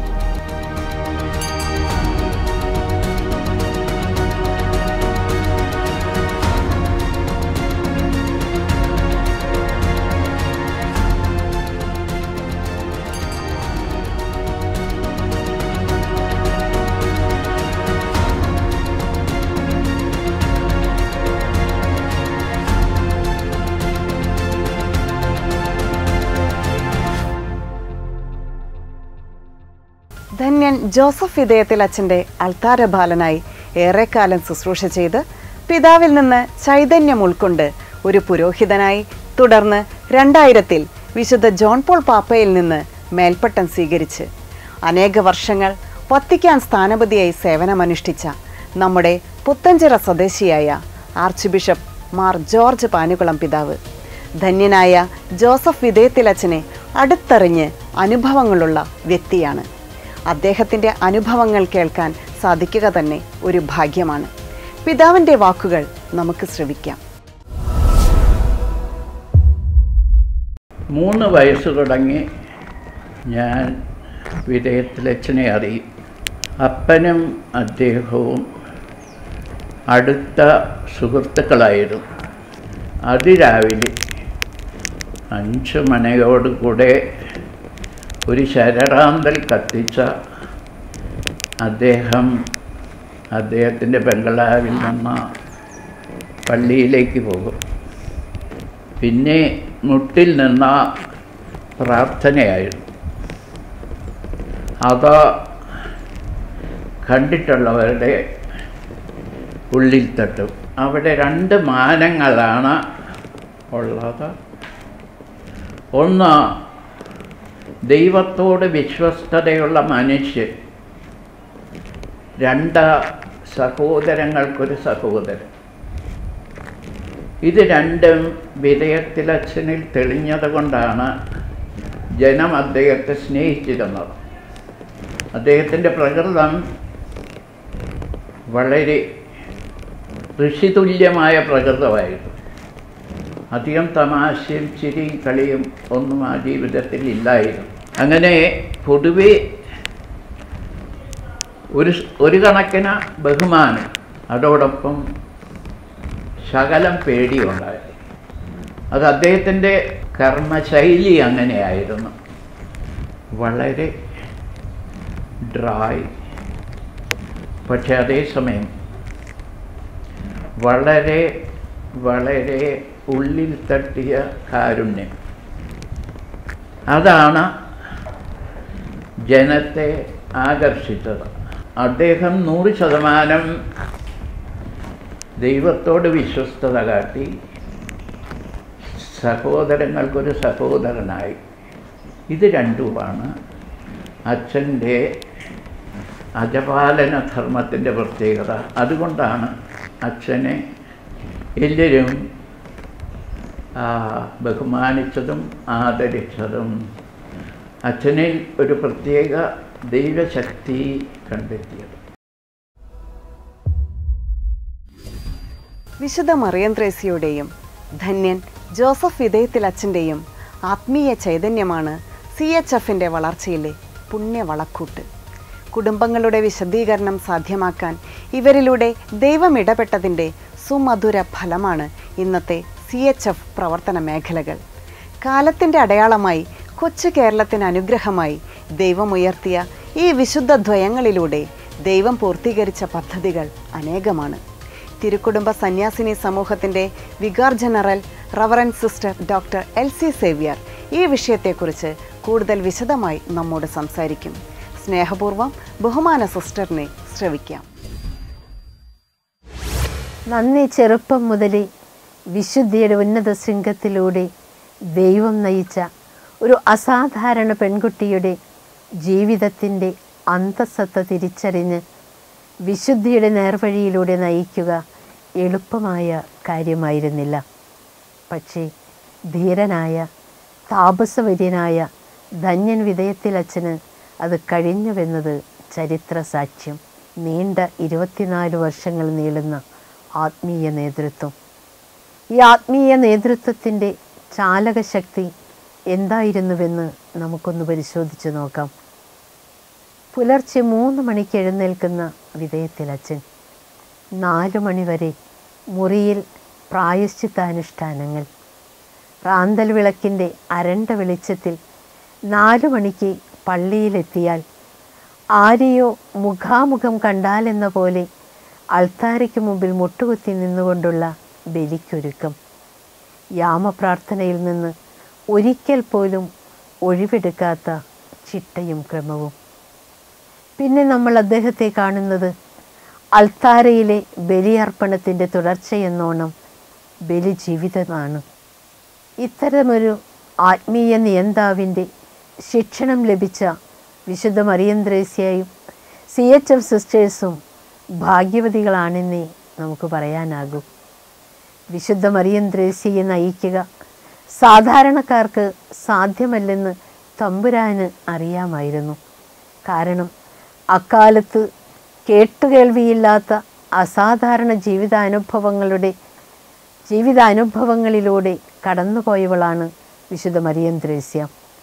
[SPEAKER 2] ധന്യൻ ജോസഫ് വിധേയത്തിൽ അച്ഛൻ്റെ അൾത്താരബാലനായി ഏറെക്കാലം ശുശ്രൂഷ ചെയ്ത് പിതാവിൽ നിന്ന് ചൈതന്യം ഉൾക്കൊണ്ട് ഒരു പുരോഹിതനായി തുടർന്ന് രണ്ടായിരത്തിൽ വിശുദ്ധ ജോൺ പോൾ പാപ്പയിൽ നിന്ന് മേൽപ്പട്ടം സ്വീകരിച്ച് അനേക വർഷങ്ങൾ വത്തിക്കാൻ സ്ഥാനപതിയായി സേവനമനുഷ്ഠിച്ച നമ്മുടെ പുത്തഞ്ചിറ സ്വദേശിയായ archbishop Mar George Panakulam പിതാവ് ധന്യനായ ജോസഫ് വിധേയത്തിൽ അച്ഛനെ അടുത്തറിഞ്ഞ് അനുഭവങ്ങളുള്ള വ്യക്തിയാണ്. അദ്ദേഹത്തിൻ്റെ അനുഭവങ്ങൾ കേൾക്കാൻ സാധിക്കുക തന്നെ ഒരു ഭാഗ്യമാണ്. പിതാവിൻ്റെ വാക്കുകൾ നമുക്ക് ശ്രവിക്കാം.
[SPEAKER 6] മൂന്ന് വയസ്സ് തുടങ്ങി ഞാൻ വിധേയത്തിലച്ഛനെ അറിയും. അപ്പനും അദ്ദേഹവും അടുത്ത സുഹൃത്തുക്കളായിരുന്നു. അതിരാവിലെ അഞ്ച് മണിയോടുകൂടെ ഒരു ശരറാന്തൽ കത്തിച്ച അദ്ദേഹം അദ്ദേഹത്തിൻ്റെ ബംഗ്ലാവിൽ നിന്ന് പള്ളിയിലേക്ക് പോകും. പിന്നെ മുട്ടിൽ നിന്ന പ്രാർത്ഥനയായിരുന്നു. അത് കണ്ടിട്ടുള്ളവരുടെ ഉള്ളിൽ തട്ടും. അവിടെ രണ്ട് മാനങ്ങളാണ് ഉള്ളത്. ഒന്ന്, ദൈവത്തോട് വിശ്വസ്തതയുള്ള മനുഷ്യൻ. രണ്ട്, സഹോദരങ്ങൾക്കൊരു സഹോദരൻ. ഇത് രണ്ടും വിധേയത്തിലച്ഛനിൽ തെളിഞ്ഞത് കൊണ്ടാണ് ജനം അദ്ദേഹത്തെ സ്നേഹിച്ചിരുന്നത്. അദ്ദേഹത്തിൻ്റെ പ്രകൃതം വളരെ ഋഷിതുല്യമായ പ്രകൃതമായിരുന്നു. അധികം തമാശയും ചിരിയും കളിയും ഒന്നും ആ ജീവിതത്തിൽ ഇല്ലായിരുന്നു. അങ്ങനെ പൊതുവെ ഒരു ഒരു കണക്കിന് ബഹുമാനം, അതോടൊപ്പം ശകലം പേടിയുണ്ടായിരുന്നു. അത് അദ്ദേഹത്തിൻ്റെ കർമ്മശൈലി അങ്ങനെയായിരുന്നു. വളരെ ഡ്രൈ, പക്ഷെ അതേസമയം വളരെ വളരെ ഉള്ളിൽ തട്ടിയ കാരുണ്യം. അതാണ് ജനത്തെ ആകർഷിച്ചത്. അദ്ദേഹം നൂറ് ശതമാനം ദൈവത്തോട് വിശ്വസ്തത കാട്ടി സഹോദരങ്ങൾക്കൊരു സഹോദരനായി. ഇത് രണ്ടുമാണ് അച്ഛൻ്റെ അജപാലന ധർമ്മത്തിൻ്റെ പ്രത്യേകത. അതുകൊണ്ടാണ് അച്ഛനെ എല്ലാവരും ബഹുമാനിച്ചതും ആദരിച്ചതും. അച്ഛനിൽ ഒരു പ്രത്യേക ദൈവശക്തി കണ്ടെത്തിയത്.
[SPEAKER 2] വിശുദ്ധ മറിയം ത്രേസ്യയുടെയും ധന്യൻ ജോസഫ് വിധേയത്തിൽ അച്ഛൻ്റെയും ആത്മീയ ചൈതന്യമാണ് സി എച്ച് എഫിൻ്റെ വളർച്ചയിലെ പുണ്യവളക്കൂട്ട്. കുടുംബങ്ങളുടെ വിശദീകരണം സാധ്യമാക്കാൻ ഇവരിലൂടെ ദൈവം ഇടപെട്ടതിൻ്റെ സുമധുര ഫലമാണ് ഇന്നത്തെ സി എച്ച് എഫ് പ്രവർത്തന മേഖലകൾ. കാലത്തിൻ്റെ അടയാളമായി കൊച്ചു കേരളത്തിന് അനുഗ്രഹമായി ദൈവമുയർത്തിയ ഈ വിശുദ്ധ ദ്വയങ്ങളിലൂടെ ദൈവം പൂർത്തീകരിച്ച പദ്ധതികൾ അനേകമാണ്. തിരുക്കുടുംബ സന്യാസിനി സമൂഹത്തിൻ്റെ vicar general reverend sister doctor L C Xavier ഈ വിഷയത്തെക്കുറിച്ച് കൂടുതൽ വിശദമായി നമ്മോട് സംസാരിക്കും. സ്നേഹപൂർവ്വം ബഹുമാന സിസ്റ്ററിനെ ശ്രവിക്കാം.
[SPEAKER 7] നന്ദി. ചെറുപ്പം മുതലേ വിശുദ്ധിയുടെ ഉന്നത ശൃംഖത്തിലൂടെ ദൈവം നയിച്ച ഒരു അസാധാരണ പെൺകുട്ടിയുടെ ജീവിതത്തിൻ്റെ അന്തസ്സത്ത തിരിച്ചറിഞ്ഞ് വിശുദ്ധിയുടെ നേർവഴിയിലൂടെ നയിക്കുക എളുപ്പമായ കാര്യമായിരുന്നില്ല. പക്ഷേ ധീരനായ താപസവര്യനായ ധന്യൻ വിധേയത്തിലച്ഛന് അത് കഴിഞ്ഞുവെന്നത് ചരിത്ര സാക്ഷ്യം. നീണ്ട ഇരുപത്തിനാല് വർഷങ്ങൾ നീളുന്ന ആത്മീയ നേതൃത്വം. ഈ ആത്മീയ നേതൃത്വത്തിൻ്റെ ചാലകശക്തി എന്തായിരുന്നുവെന്ന് നമുക്കൊന്ന് പരിശോധിച്ച് നോക്കാം. പുലർച്ചെ മൂന്ന് മണിക്ക് എഴുന്നേൽക്കുന്ന വിധേയത്തിലച്ഛൻ നാലു മണിവരെ മുറിയിൽ പ്രായശ്ചിത്താനുഷ്ഠാനങ്ങൾ. റാന്തൽ വിളക്കിൻ്റെ അരണ്ട വെളിച്ചത്തിൽ നാലു മണിക്ക് പള്ളിയിലെത്തിയാൽ ആരെയോ മുഖാമുഖം കണ്ടാലെന്ന പോലെ അൾത്താരയ്ക്ക് മുമ്പിൽ മുട്ടുകുത്തി നിന്നുകൊണ്ടുള്ള ബലിക്കൊരുക്കം. യാമപ്രാർത്ഥനയിൽ നിന്ന് ഒരിക്കൽ പോലും ഒഴിവെടുക്കാത്ത ചിട്ടയും ക്രമവും. പിന്നെ നമ്മൾ അദ്ദേഹത്തെ കാണുന്നത് അൾത്താരയിലെ ബലിയർപ്പണത്തിൻ്റെ തുടർച്ചയെന്നോണം ബലി ജീവിതമാണ്. ഇത്തരമൊരു ആത്മീയ നിയന്താവിൻ്റെ ശിക്ഷണം ലഭിച്ച വിശുദ്ധ മറിയന്ത്രേസ്യയും സി എച്ച് എഫ് സിസ്റ്റേഴ്സും ഭാഗ്യവതികളാണെന്നേ നമുക്ക് പറയാനാകൂ. വിശുദ്ധ മറിയന്ത്രേസ്യയെ നയിക്കുക സാധാരണക്കാർക്ക് സാധ്യമല്ലെന്ന് തമ്പുരാന് അറിയാമായിരുന്നു. കാരണം അക്കാലത്ത് കേട്ടുകേൾവിയില്ലാത്ത അസാധാരണ ജീവിതാനുഭവങ്ങളുടെ ജീവിതാനുഭവങ്ങളിലൂടെ കടന്നുപോയവളാണ് വിശുദ്ധ മറിയന്ത്രേസ്യ.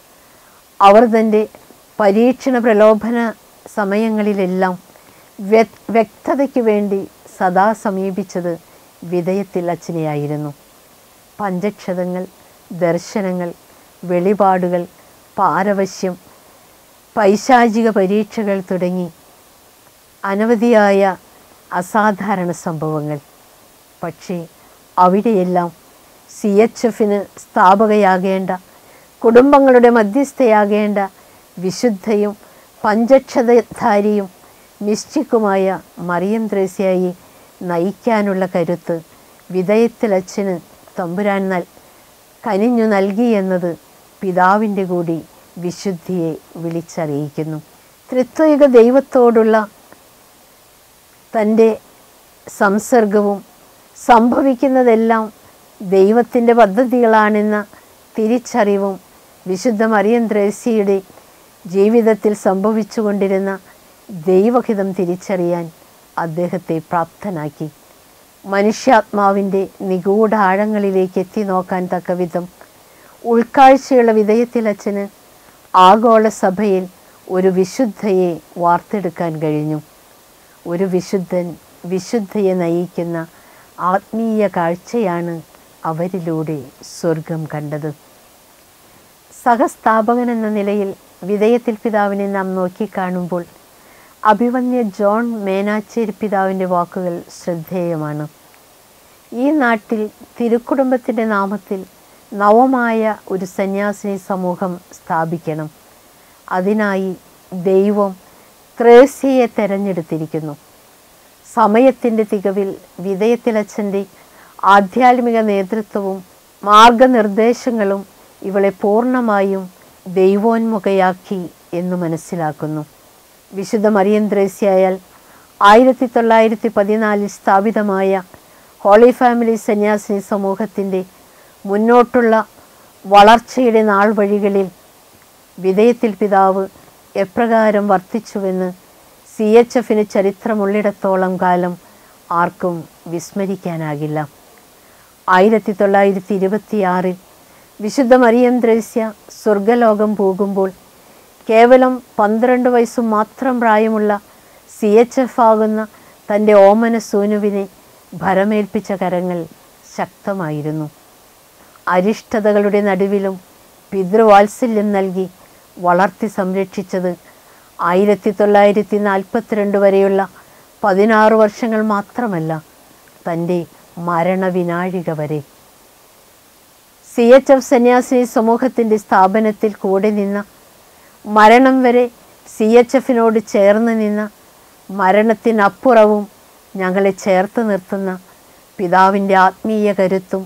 [SPEAKER 7] അവർ തൻ്റെ പരീക്ഷണ പ്രലോഭന സമയങ്ങളിലെല്ലാം വ്യക്തതയ്ക്ക് വേണ്ടി സദാ സമീപിച്ചത് വിധേയത്തിൽ അച്ഛനെയായിരുന്നു. പഞ്ചക്ഷതങ്ങൾ, ദർശനങ്ങൾ, വെളിപാടുകൾ, പാരവശ്യം, പൈശാചിക പരീക്ഷകൾ തുടങ്ങി അനവധിയായ അസാധാരണ സംഭവങ്ങൾ. പക്ഷേ അവിടെയെല്ലാം സി എച്ച് എഫിന് സ്ഥാപകയാകേണ്ട, കുടുംബങ്ങളുടെ മധ്യസ്ഥയാകേണ്ട വിശുദ്ധയും പഞ്ചക്ഷതധാരിയും മിസ്റ്റിക്കുമായ മറിയന്ത്രേസ്യയെ നയിക്കാനുള്ള കരുത്ത് വിധേയത്തിലച്ഛന് തമ്പുരാൻ നൽ കനിഞ്ഞു നൽകിയെന്നത് പിതാവിൻ്റെ കൂടി വിശുദ്ധിയെ വിളിച്ചറിയിക്കുന്നു. ത്രിത്വൈക ദൈവത്തോടുള്ള തൻ്റെ സംസർഗവും സംഭവിക്കുന്നതെല്ലാം ദൈവത്തിൻ്റെ പദ്ധതികളാണെന്ന തിരിച്ചറിവും വിശുദ്ധ മറിയന്ത്രേസ്യയുടെ ജീവിതത്തിൽ സംഭവിച്ചുകൊണ്ടിരുന്ന ദൈവഹിതം തിരിച്ചറിയാൻ അദ്ദേഹത്തെ പ്രാപ്തനാക്കി. മനുഷ്യാത്മാവിൻ്റെ നിഗൂഢ ആഴങ്ങളിലേക്ക് എത്തി നോക്കാൻ തക്കവിധം ഉൾക്കാഴ്ചയുള്ള വിധേയത്തിലച്ഛന് ആഗോള സഭയിൽ ഒരു വിശുദ്ധയെ വാർത്തെടുക്കാൻ കഴിഞ്ഞു. ഒരു വിശുദ്ധൻ വിശുദ്ധയെ നയിക്കുന്ന ആത്മീയ കാഴ്ചയാണ് അവരിലൂടെ സ്വർഗം കണ്ടത്. സഹസ്ഥാപകൻ എന്ന നിലയിൽ വിധേയത്തിൽ പിതാവിനെ നാം നോക്കിക്കാണുമ്പോൾ അഭിവന്യ ജോൺ മേനാച്ചേരി പിതാവിൻ്റെ വാക്കുകൾ ശ്രദ്ധേയമാണ്. ഈ നാട്ടിൽ തിരുക്കുടുംബത്തിൻ്റെ നാമത്തിൽ നവമായ ഒരു സന്യാസിനി സമൂഹം സ്ഥാപിക്കണം. അതിനായി ദൈവം ത്രേസ്യയെ തെരഞ്ഞെടുത്തിരിക്കുന്നു. സമയത്തിൻ്റെ തികവിൽ വിധേയത്തിലച്ഛൻ്റെ ആധ്യാത്മിക നേതൃത്വവും മാർഗനിർദ്ദേശങ്ങളും ഇവളെ പൂർണ്ണമായും ദൈവോന്മുഖയാക്കി എന്ന് മനസ്സിലാക്കുന്നു. വിശുദ്ധ മറിയന്ത്രേസ്യയാൽ ആയിരത്തി തൊള്ളായിരത്തി പതിനാലിൽ സ്ഥാപിതമായ ഹോളി ഫാമിലി സന്യാസിനി സമൂഹത്തിൻ്റെ മുന്നോട്ടുള്ള വളർച്ചയുടെ നാൾ വഴികളിൽ വിധേയത്തിൽ പിതാവ് എപ്രകാരം വർത്തിച്ചുവെന്ന് സി എച്ച് എഫിന് ചരിത്രമുള്ളിടത്തോളം കാലം ആർക്കും വിസ്മരിക്കാനാകില്ല. ആയിരത്തി തൊള്ളായിരത്തി ഇരുപത്തിയാറിൽ വിശുദ്ധ മറിയന്ത്രേസ്യ സ്വർഗലോകം പോകുമ്പോൾ കേവലം പന്ത്രണ്ട് വയസ്സു മാത്രം പ്രായമുള്ള സി എച്ച് എഫ് ആകുന്ന തൻ്റെ ഓമന സൂനുവിനെ ഭരമേൽപ്പിച്ച കരങ്ങൾ ശക്തമായിരുന്നു. അരിഷ്ടതകളുടെ നടുവിലും പിതൃവാത്സല്യം നൽകി വളർത്തി സംരക്ഷിച്ചത് ആയിരത്തി തൊള്ളായിരത്തി നാൽപ്പത്തിരണ്ട് വരെയുള്ള പതിനാറ് വർഷങ്ങൾ മാത്രമല്ല, തൻ്റെ മരണവിനാഴിക വരെ. സി എച്ച് എഫ് സന്യാസിനി സമൂഹത്തിൻ്റെ സ്ഥാപനത്തിൽ കൂടെ നിന്ന, മരണം വരെ സി എച്ച് എഫിനോട് ചേർന്ന് നിന്ന, മരണത്തിനപ്പുറവും ഞങ്ങളെ ചേർത്ത് നിർത്തുന്ന പിതാവിൻ്റെ ആത്മീയ കരുത്തും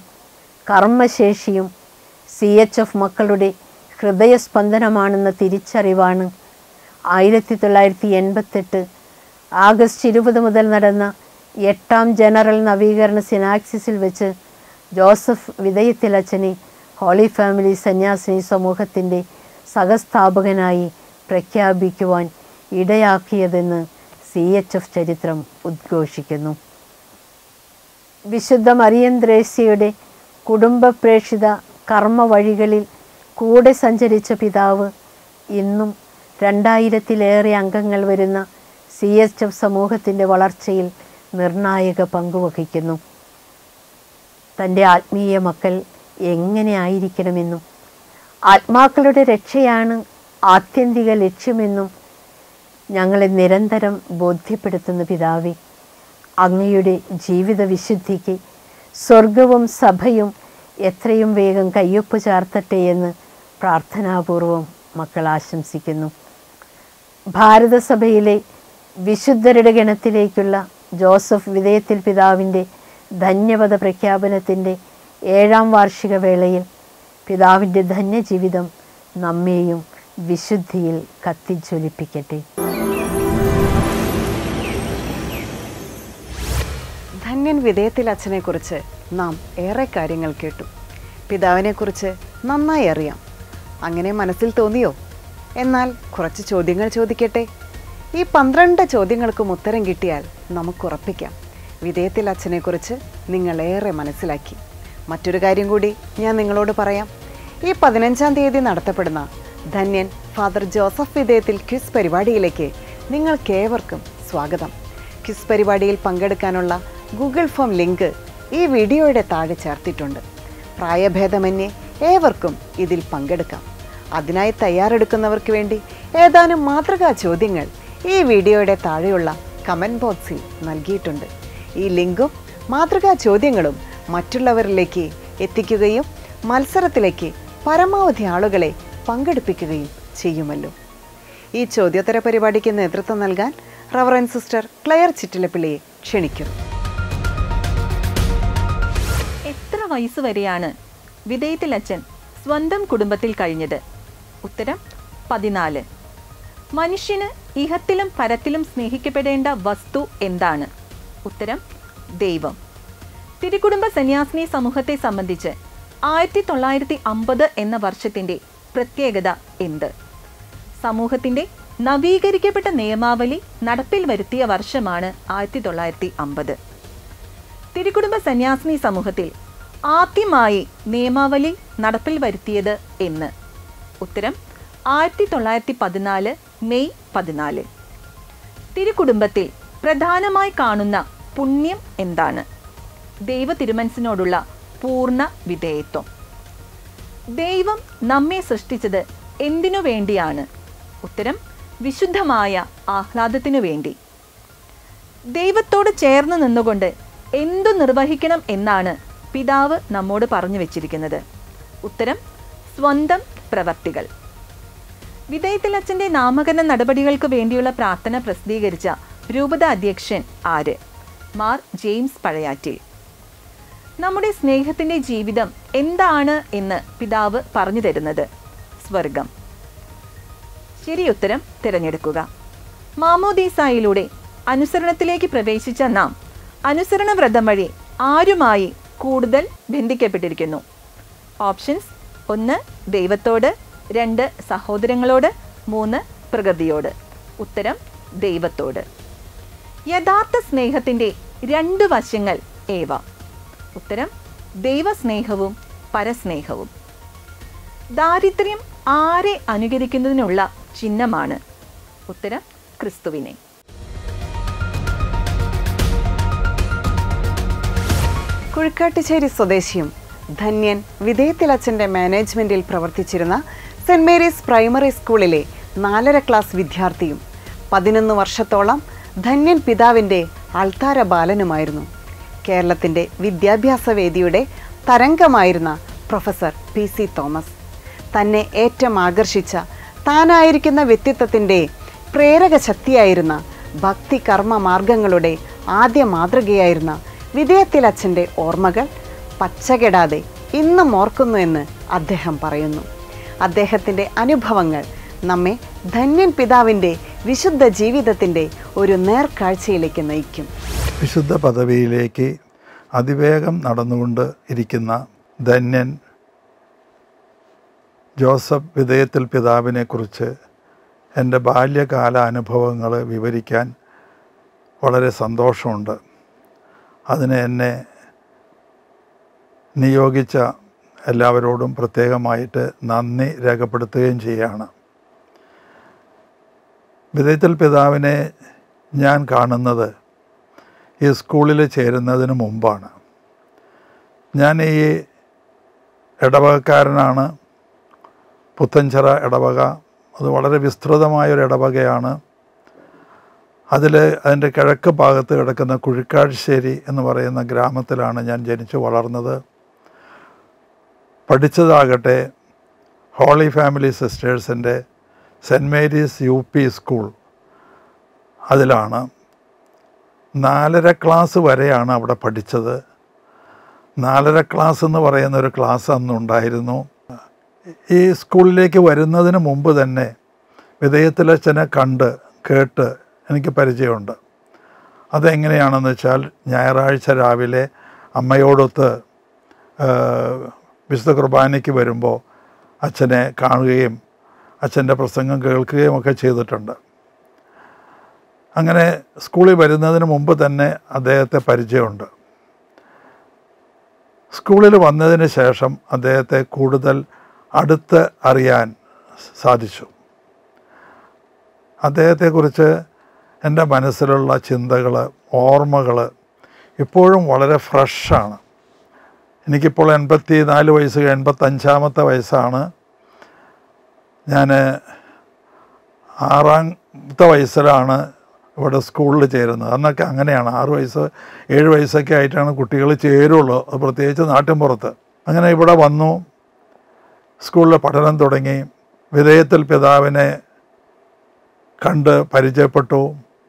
[SPEAKER 7] കർമ്മശേഷിയും സി എച്ച് എഫ് മക്കളുടെ ഹൃദയസ്പന്ദനമാണെന്ന തിരിച്ചറിവാണ് ആയിരത്തി തൊള്ളായിരത്തി എൺപത്തെട്ട് ആഗസ്റ്റ് ഇരുപത് മുതൽ നടന്ന എട്ടാം ജനറൽ നവീകരണ സിനാക്സിസിൽ വെച്ച് ജോസഫ് വിധേയത്തിലച്ചനെ ഹോളി ഫാമിലി സന്യാസിനി സമൂഹത്തിൻ്റെ സഹസ്ഥാപകനായി പ്രഖ്യാപിക്കുവാൻ ഇടയാക്കിയതെന്ന് സി എച്ച് എഫ് ചരിത്രം ഉദ്ഘോഷിക്കുന്നു. വിശുദ്ധ മറിയം ത്രേസ്യയുടെ കുടുംബപ്രേക്ഷിത കർമ്മ വഴികളിൽ കൂടെ സഞ്ചരിച്ച പിതാവ് ഇന്നും രണ്ടായിരത്തിലേറെ അംഗങ്ങൾ വരുന്ന സി എച്ച് എഫ് സമൂഹത്തിൻ്റെ വളർച്ചയിൽ നിർണായക പങ്കുവഹിക്കുന്നു. തൻ്റെ ആത്മീയ മക്കൾ എങ്ങനെ ആയിരിക്കണമെന്നും ആത്മാക്കളുടെ രക്ഷയാണ് ആത്യന്തിക ലക്ഷ്യമെന്നും ഞങ്ങളെ നിരന്തരം ബോധ്യപ്പെടുത്തുന്ന പിതാവേ, അങ്ങയുടെ ജീവിത വിശുദ്ധിക്ക് സ്വർഗവും സഭയും എത്രയും വേഗം കയ്യൊപ്പ് ചാർത്തട്ടെ എന്ന് പ്രാർത്ഥനാപൂർവം മക്കൾ ആശംസിക്കുന്നു. ഭാരതസഭയിലെ വിശുദ്ധരുടെ ഗണത്തിലേക്കുള്ള ജോസഫ് വിധേയത്തിൽ പിതാവിൻ്റെ ധന്യപദ പ്രഖ്യാപനത്തിൻ്റെ ഏഴാം വാർഷിക വേളയിൽ പിതാവിൻ്റെ ധന്യജീവിതം നമ്മെയും വിശുദ്ധിയിൽ കത്തിജ്വലിപ്പിക്കട്ടെ.
[SPEAKER 2] ധന്യൻ വിധേയത്തിൽ അച്ഛനെക്കുറിച്ച് നാം ഏറെ കാര്യങ്ങൾ കേട്ടു. പിതാവിനെക്കുറിച്ച് നന്നായി അറിയാം. അങ്ങനെ മനസ്സിൽ തോന്നിയോ? എന്നാൽ കുറച്ച് ചോദ്യങ്ങൾ ചോദിക്കട്ടെ. ഈ പന്ത്രണ്ട് ചോദ്യങ്ങൾക്കും ഉത്തരം കിട്ടിയാൽ നമുക്കുറപ്പിക്കാം വിധേയത്തിൽ അച്ഛനെക്കുറിച്ച് നിങ്ങളേറെ മനസ്സിലാക്കി. മറ്റൊരു കാര്യം കൂടി ഞാൻ നിങ്ങളോട് പറയാം. ഈ പതിനഞ്ചാം തീയതി നടത്തപ്പെടുന്ന ധന്യൻ ഫാദർ ജോസഫ് വിധേയത്തിൽ ക്വിസ് പരിപാടിയിലേക്ക് നിങ്ങൾക്കേവർക്കും സ്വാഗതം. ക്വിസ് പരിപാടിയിൽ പങ്കെടുക്കാനുള്ള ഗൂഗിൾ ഫോം ലിങ്ക് ഈ വീഡിയോയുടെ താഴെ ചേർത്തിട്ടുണ്ട്. പ്രായഭേദമന്യേ ഏവർക്കും ഇതിൽ പങ്കെടുക്കാം. അതിനായി തയ്യാറെടുക്കുന്നവർക്ക് വേണ്ടി ഏതാനും മാതൃകാ ചോദ്യങ്ങൾ ഈ വീഡിയോയുടെ താഴെയുള്ള കമൻറ്റ് ബോക്സിൽ നൽകിയിട്ടുണ്ട്. ഈ ലിങ്കും മാതൃകാ ചോദ്യങ്ങളും മറ്റുള്ളവരിലേക്ക് എത്തിക്കുകയും മത്സരത്തിലേക്ക് പരമാവധി ആളുകളെ പങ്കെടുപ്പിക്കുകയും ചെയ്യുമല്ലോ. ഈ ചോദ്യോത്തര പരിപാടിക്ക് നേതൃത്വം നൽകാൻ റവറൻഡ് സിസ്റ്റർ ക്ലെയർ ചിറ്റിലപ്പിള്ളിയെ ക്ഷണിക്കുന്നു.
[SPEAKER 8] എത്ര വയസ്സ് വരെയാണ് വിധേയത്തിൽ അച്ഛൻ സ്വന്തം കുടുംബത്തിൽ കഴിഞ്ഞത്? ഉത്തരം പതിനാല്. മനുഷ്യന് ഇഹത്തിലും പരത്തിലും സ്നേഹിക്കപ്പെടേണ്ട വസ്തു എന്താണ്? ഉത്തരം ദൈവം. തിരുക്കുടുംബ സന്യാസിനി സമൂഹത്തെ സംബന്ധിച്ച് ആയിരത്തി തൊള്ളായിരത്തി അമ്പത് എന്ന വർഷത്തിൻ്റെ പ്രത്യേകത എന്ത്? സമൂഹത്തിൻ്റെ നവീകരിക്കപ്പെട്ട നിയമാവലി നടപ്പിൽ വരുത്തിയ വർഷമാണ് ആയിരത്തി തൊള്ളായിരത്തി അമ്പത്. തിരുക്കുടുംബ സന്യാസിനി സമൂഹത്തിൽ ആദ്യമായി നിയമാവലി നടപ്പിൽ വരുത്തിയത് എന്ന്? ഉത്തരം ആയിരത്തി തൊള്ളായിരത്തി പതിനാല് മെയ് പതിനാല്. തിരുക്കുടുംബത്തിൽ പ്രധാനമായി കാണുന്ന പുണ്യം എന്താണ്? ദൈവ തിരുമനസിനോടുള്ള പൂർണ്ണ വിധേയത്വം. ദൈവം നമ്മെ സൃഷ്ടിച്ചത് എന്തിനു വേണ്ടിയാണ്? ഉത്തരം വിശുദ്ധമായ ആഹ്ലാദത്തിനു വേണ്ടി. ദൈവത്തോട് ചേർന്ന് നിന്നുകൊണ്ട് എന്തു നിർവഹിക്കണം എന്നാണ് പിതാവ് നമ്മോട് പറഞ്ഞു വച്ചിരിക്കുന്നത്? ഉത്തരം സ്വന്തം പ്രവർത്തികൾ. വിധേയത്തിൽ അച്ഛൻ്റെ നാമകരണ നടപടികൾക്ക് വേണ്ടിയുള്ള പ്രാർത്ഥന പ്രസിദ്ധീകരിച്ച രൂപത അധ്യക്ഷൻ ആര്? മാർ ജെയിംസ് പഴയാറ്റിൽ. നമ്മുടെ സ്നേഹത്തിൻ്റെ ജീവിതം എന്താണ് എന്ന് പിതാവ് പറഞ്ഞു തരുന്നത്? സ്വർഗം. ശരിയുത്തരം തിരഞ്ഞെടുക്കുക. മാമോദീസായിലൂടെ അനുസരണത്തിലേക്ക് പ്രവേശിച്ച നാം അനുസരണ വ്രതം വഴി ആരുമായി കൂടുതൽ ബന്ധിക്കപ്പെട്ടിരിക്കുന്നു? ഓപ്ഷൻസ്: ഒന്ന് ദൈവത്തോട്, രണ്ട് സഹോദരങ്ങളോട്, മൂന്ന് പ്രകൃതിയോട്. ഉത്തരം ദൈവത്തോട്. യഥാർത്ഥ സ്നേഹത്തിൻ്റെ രണ്ട് വശങ്ങൾ ഏവ? ഉത്തരം ദൈവസ്നേഹവും പരസ്നേഹവും. ദാരിദ്ര്യം ആരെ അനുകരിക്കുന്നതിനുള്ള ചിഹ്നമാണ്? ഉത്തരം ക്രിസ്തുവിനെ.
[SPEAKER 2] കുഴിക്കാട്ടുശ്ശേരി സ്വദേശിയും ധന്യൻ വിധേയത്തിൽ അച്ഛൻ്റെ മാനേജ്മെൻറ്റിൽ പ്രവർത്തിച്ചിരുന്ന സെൻറ് മേരീസ് പ്രൈമറി സ്കൂളിലെ നാലര ക്ലാസ് വിദ്യാർത്ഥിയും പതിനൊന്ന് വർഷത്തോളം ധന്യൻ പിതാവിൻ്റെ അൾത്താര ബാലനുമായിരുന്നു. കേരളത്തിൻ്റെ വിദ്യാഭ്യാസ വേദിയുടെ തരംഗമായിരുന്ന പ്രൊഫസർ പി സി തോമസ് തന്നെ ഏറ്റവും ആകർഷിച്ച താനായിരിക്കുന്ന വ്യക്തിത്വത്തിൻ്റെ പ്രേരക ശക്തിയായിരുന്ന ഭക്തി കർമ്മ മാർഗങ്ങളുടെ ആദ്യ മാതൃകയായിരുന്ന വിധേയത്തിൽ അച്ഛൻ്റെ ഓർമ്മകൾ പച്ചകെടാതെ ഇന്നും ഓർക്കുന്നു എന്ന് അദ്ദേഹം പറയുന്നു. അദ്ദേഹത്തിൻ്റെ അനുഭവങ്ങൾ നമ്മെ ധന്യൻ പിതാവിൻ്റെ വിശുദ്ധ ജീവിതത്തിൻ്റെ ഒരു നേർക്കാഴ്ചയിലേക്ക് നയിക്കും.
[SPEAKER 9] വിശുദ്ധ പദവിയിലേക്ക് അതിവേഗം നടന്നുകൊണ്ട് ഇരിക്കുന്ന ധന്യൻ ജോസഫ് വിധേയത്തിൽ പിതാവിനെക്കുറിച്ച് എൻ്റെ ബാല്യകാല അനുഭവങ്ങൾ വിവരിക്കാൻ വളരെ സന്തോഷമുണ്ട്. അതിന് എന്നെ നിയോഗിച്ച എല്ലാവരോടും പ്രത്യേകമായിട്ട് നന്ദി രേഖപ്പെടുത്തുകയും ചെയ്യുകയാണ്. വിധേയത്തിൽ പിതാവിനെ ഞാൻ കാണുന്നത് ഈ സ്കൂളിൽ ചേരുന്നതിന് മുമ്പാണ്. ഞാൻ ഈ ഇടവകക്കാരനാണ്. പുത്തൻചിറ ഇടവക അത് വളരെ വിസ്തൃതമായൊരു ഇടവകയാണ്. അതിൽ അതിൻ്റെ കിഴക്ക് ഭാഗത്ത് കിടക്കുന്ന കുഴിക്കാഴ്ശ്ശേരി എന്ന് പറയുന്ന ഗ്രാമത്തിലാണ് ഞാൻ ജനിച്ചു വളർന്നത്. പഠിച്ചതാകട്ടെ ഹോളി ഫാമിലി സിസ്റ്റേഴ്സിൻ്റെ saint Mary's U P school അതിലാണ്. നാലര ക്ലാസ് വരെയാണ് അവിടെ പഠിച്ചത്. നാലര ക്ലാസ് എന്ന് പറയുന്നൊരു ക്ലാസ് അന്നുണ്ടായിരുന്നു. ഈ സ്കൂളിലേക്ക് വരുന്നതിന് മുമ്പ് തന്നെ വിധേയത്തിലച്ഛനെ കണ്ട് കേട്ട് എനിക്ക് പരിചയമുണ്ട്. അതെങ്ങനെയാണെന്ന് വെച്ചാൽ ഞായറാഴ്ച രാവിലെ അമ്മയോടൊത്ത് വിശുദ്ധ കുർബാനയ്ക്ക് വരുമ്പോൾ അച്ഛനെ കാണുകയും അച്ഛൻ്റെ പ്രസംഗം കേൾക്കുകയും ഒക്കെ ചെയ്തിട്ടുണ്ട്. അങ്ങനെ സ്കൂളിൽ വരുന്നതിന് മുമ്പ് തന്നെ അദ്ദേഹത്തെ പരിചയമുണ്ട്. സ്കൂളിൽ വന്നതിന് ശേഷം അദ്ദേഹത്തെ കൂടുതൽ അടുത്ത് അറിയാൻ സാധിച്ചു. അദ്ദേഹത്തെക്കുറിച്ച് എൻ്റെ മനസ്സിലുള്ള ചിന്തകൾ, ഓർമ്മകൾ ഇപ്പോഴും വളരെ ഫ്രഷാണ്. എനിക്കിപ്പോൾ എൺപത്തി നാല് വയസ്സ് എൺപത്തഞ്ചാമത്തെ വയസ്സാണ്. ഞാൻ ആറാമത്തെ വയസ്സിലാണ് ഇവിടെ സ്കൂളിൽ ചേരുന്നത്. അന്നൊക്കെ അങ്ങനെയാണ്, ആറ് വയസ്സ് ഏഴ് വയസ്സൊക്കെ ആയിട്ടാണ് കുട്ടികൾ ചേരുള്ളൂ, പ്രത്യേകിച്ച് നാട്ടിൻപുറത്ത്. അങ്ങനെ ഇവിടെ വന്നു, സ്കൂളിൽ പഠനം തുടങ്ങി. വിധേയത്തിൽ പിതാവിനെ കണ്ട് പരിചയപ്പെട്ടു.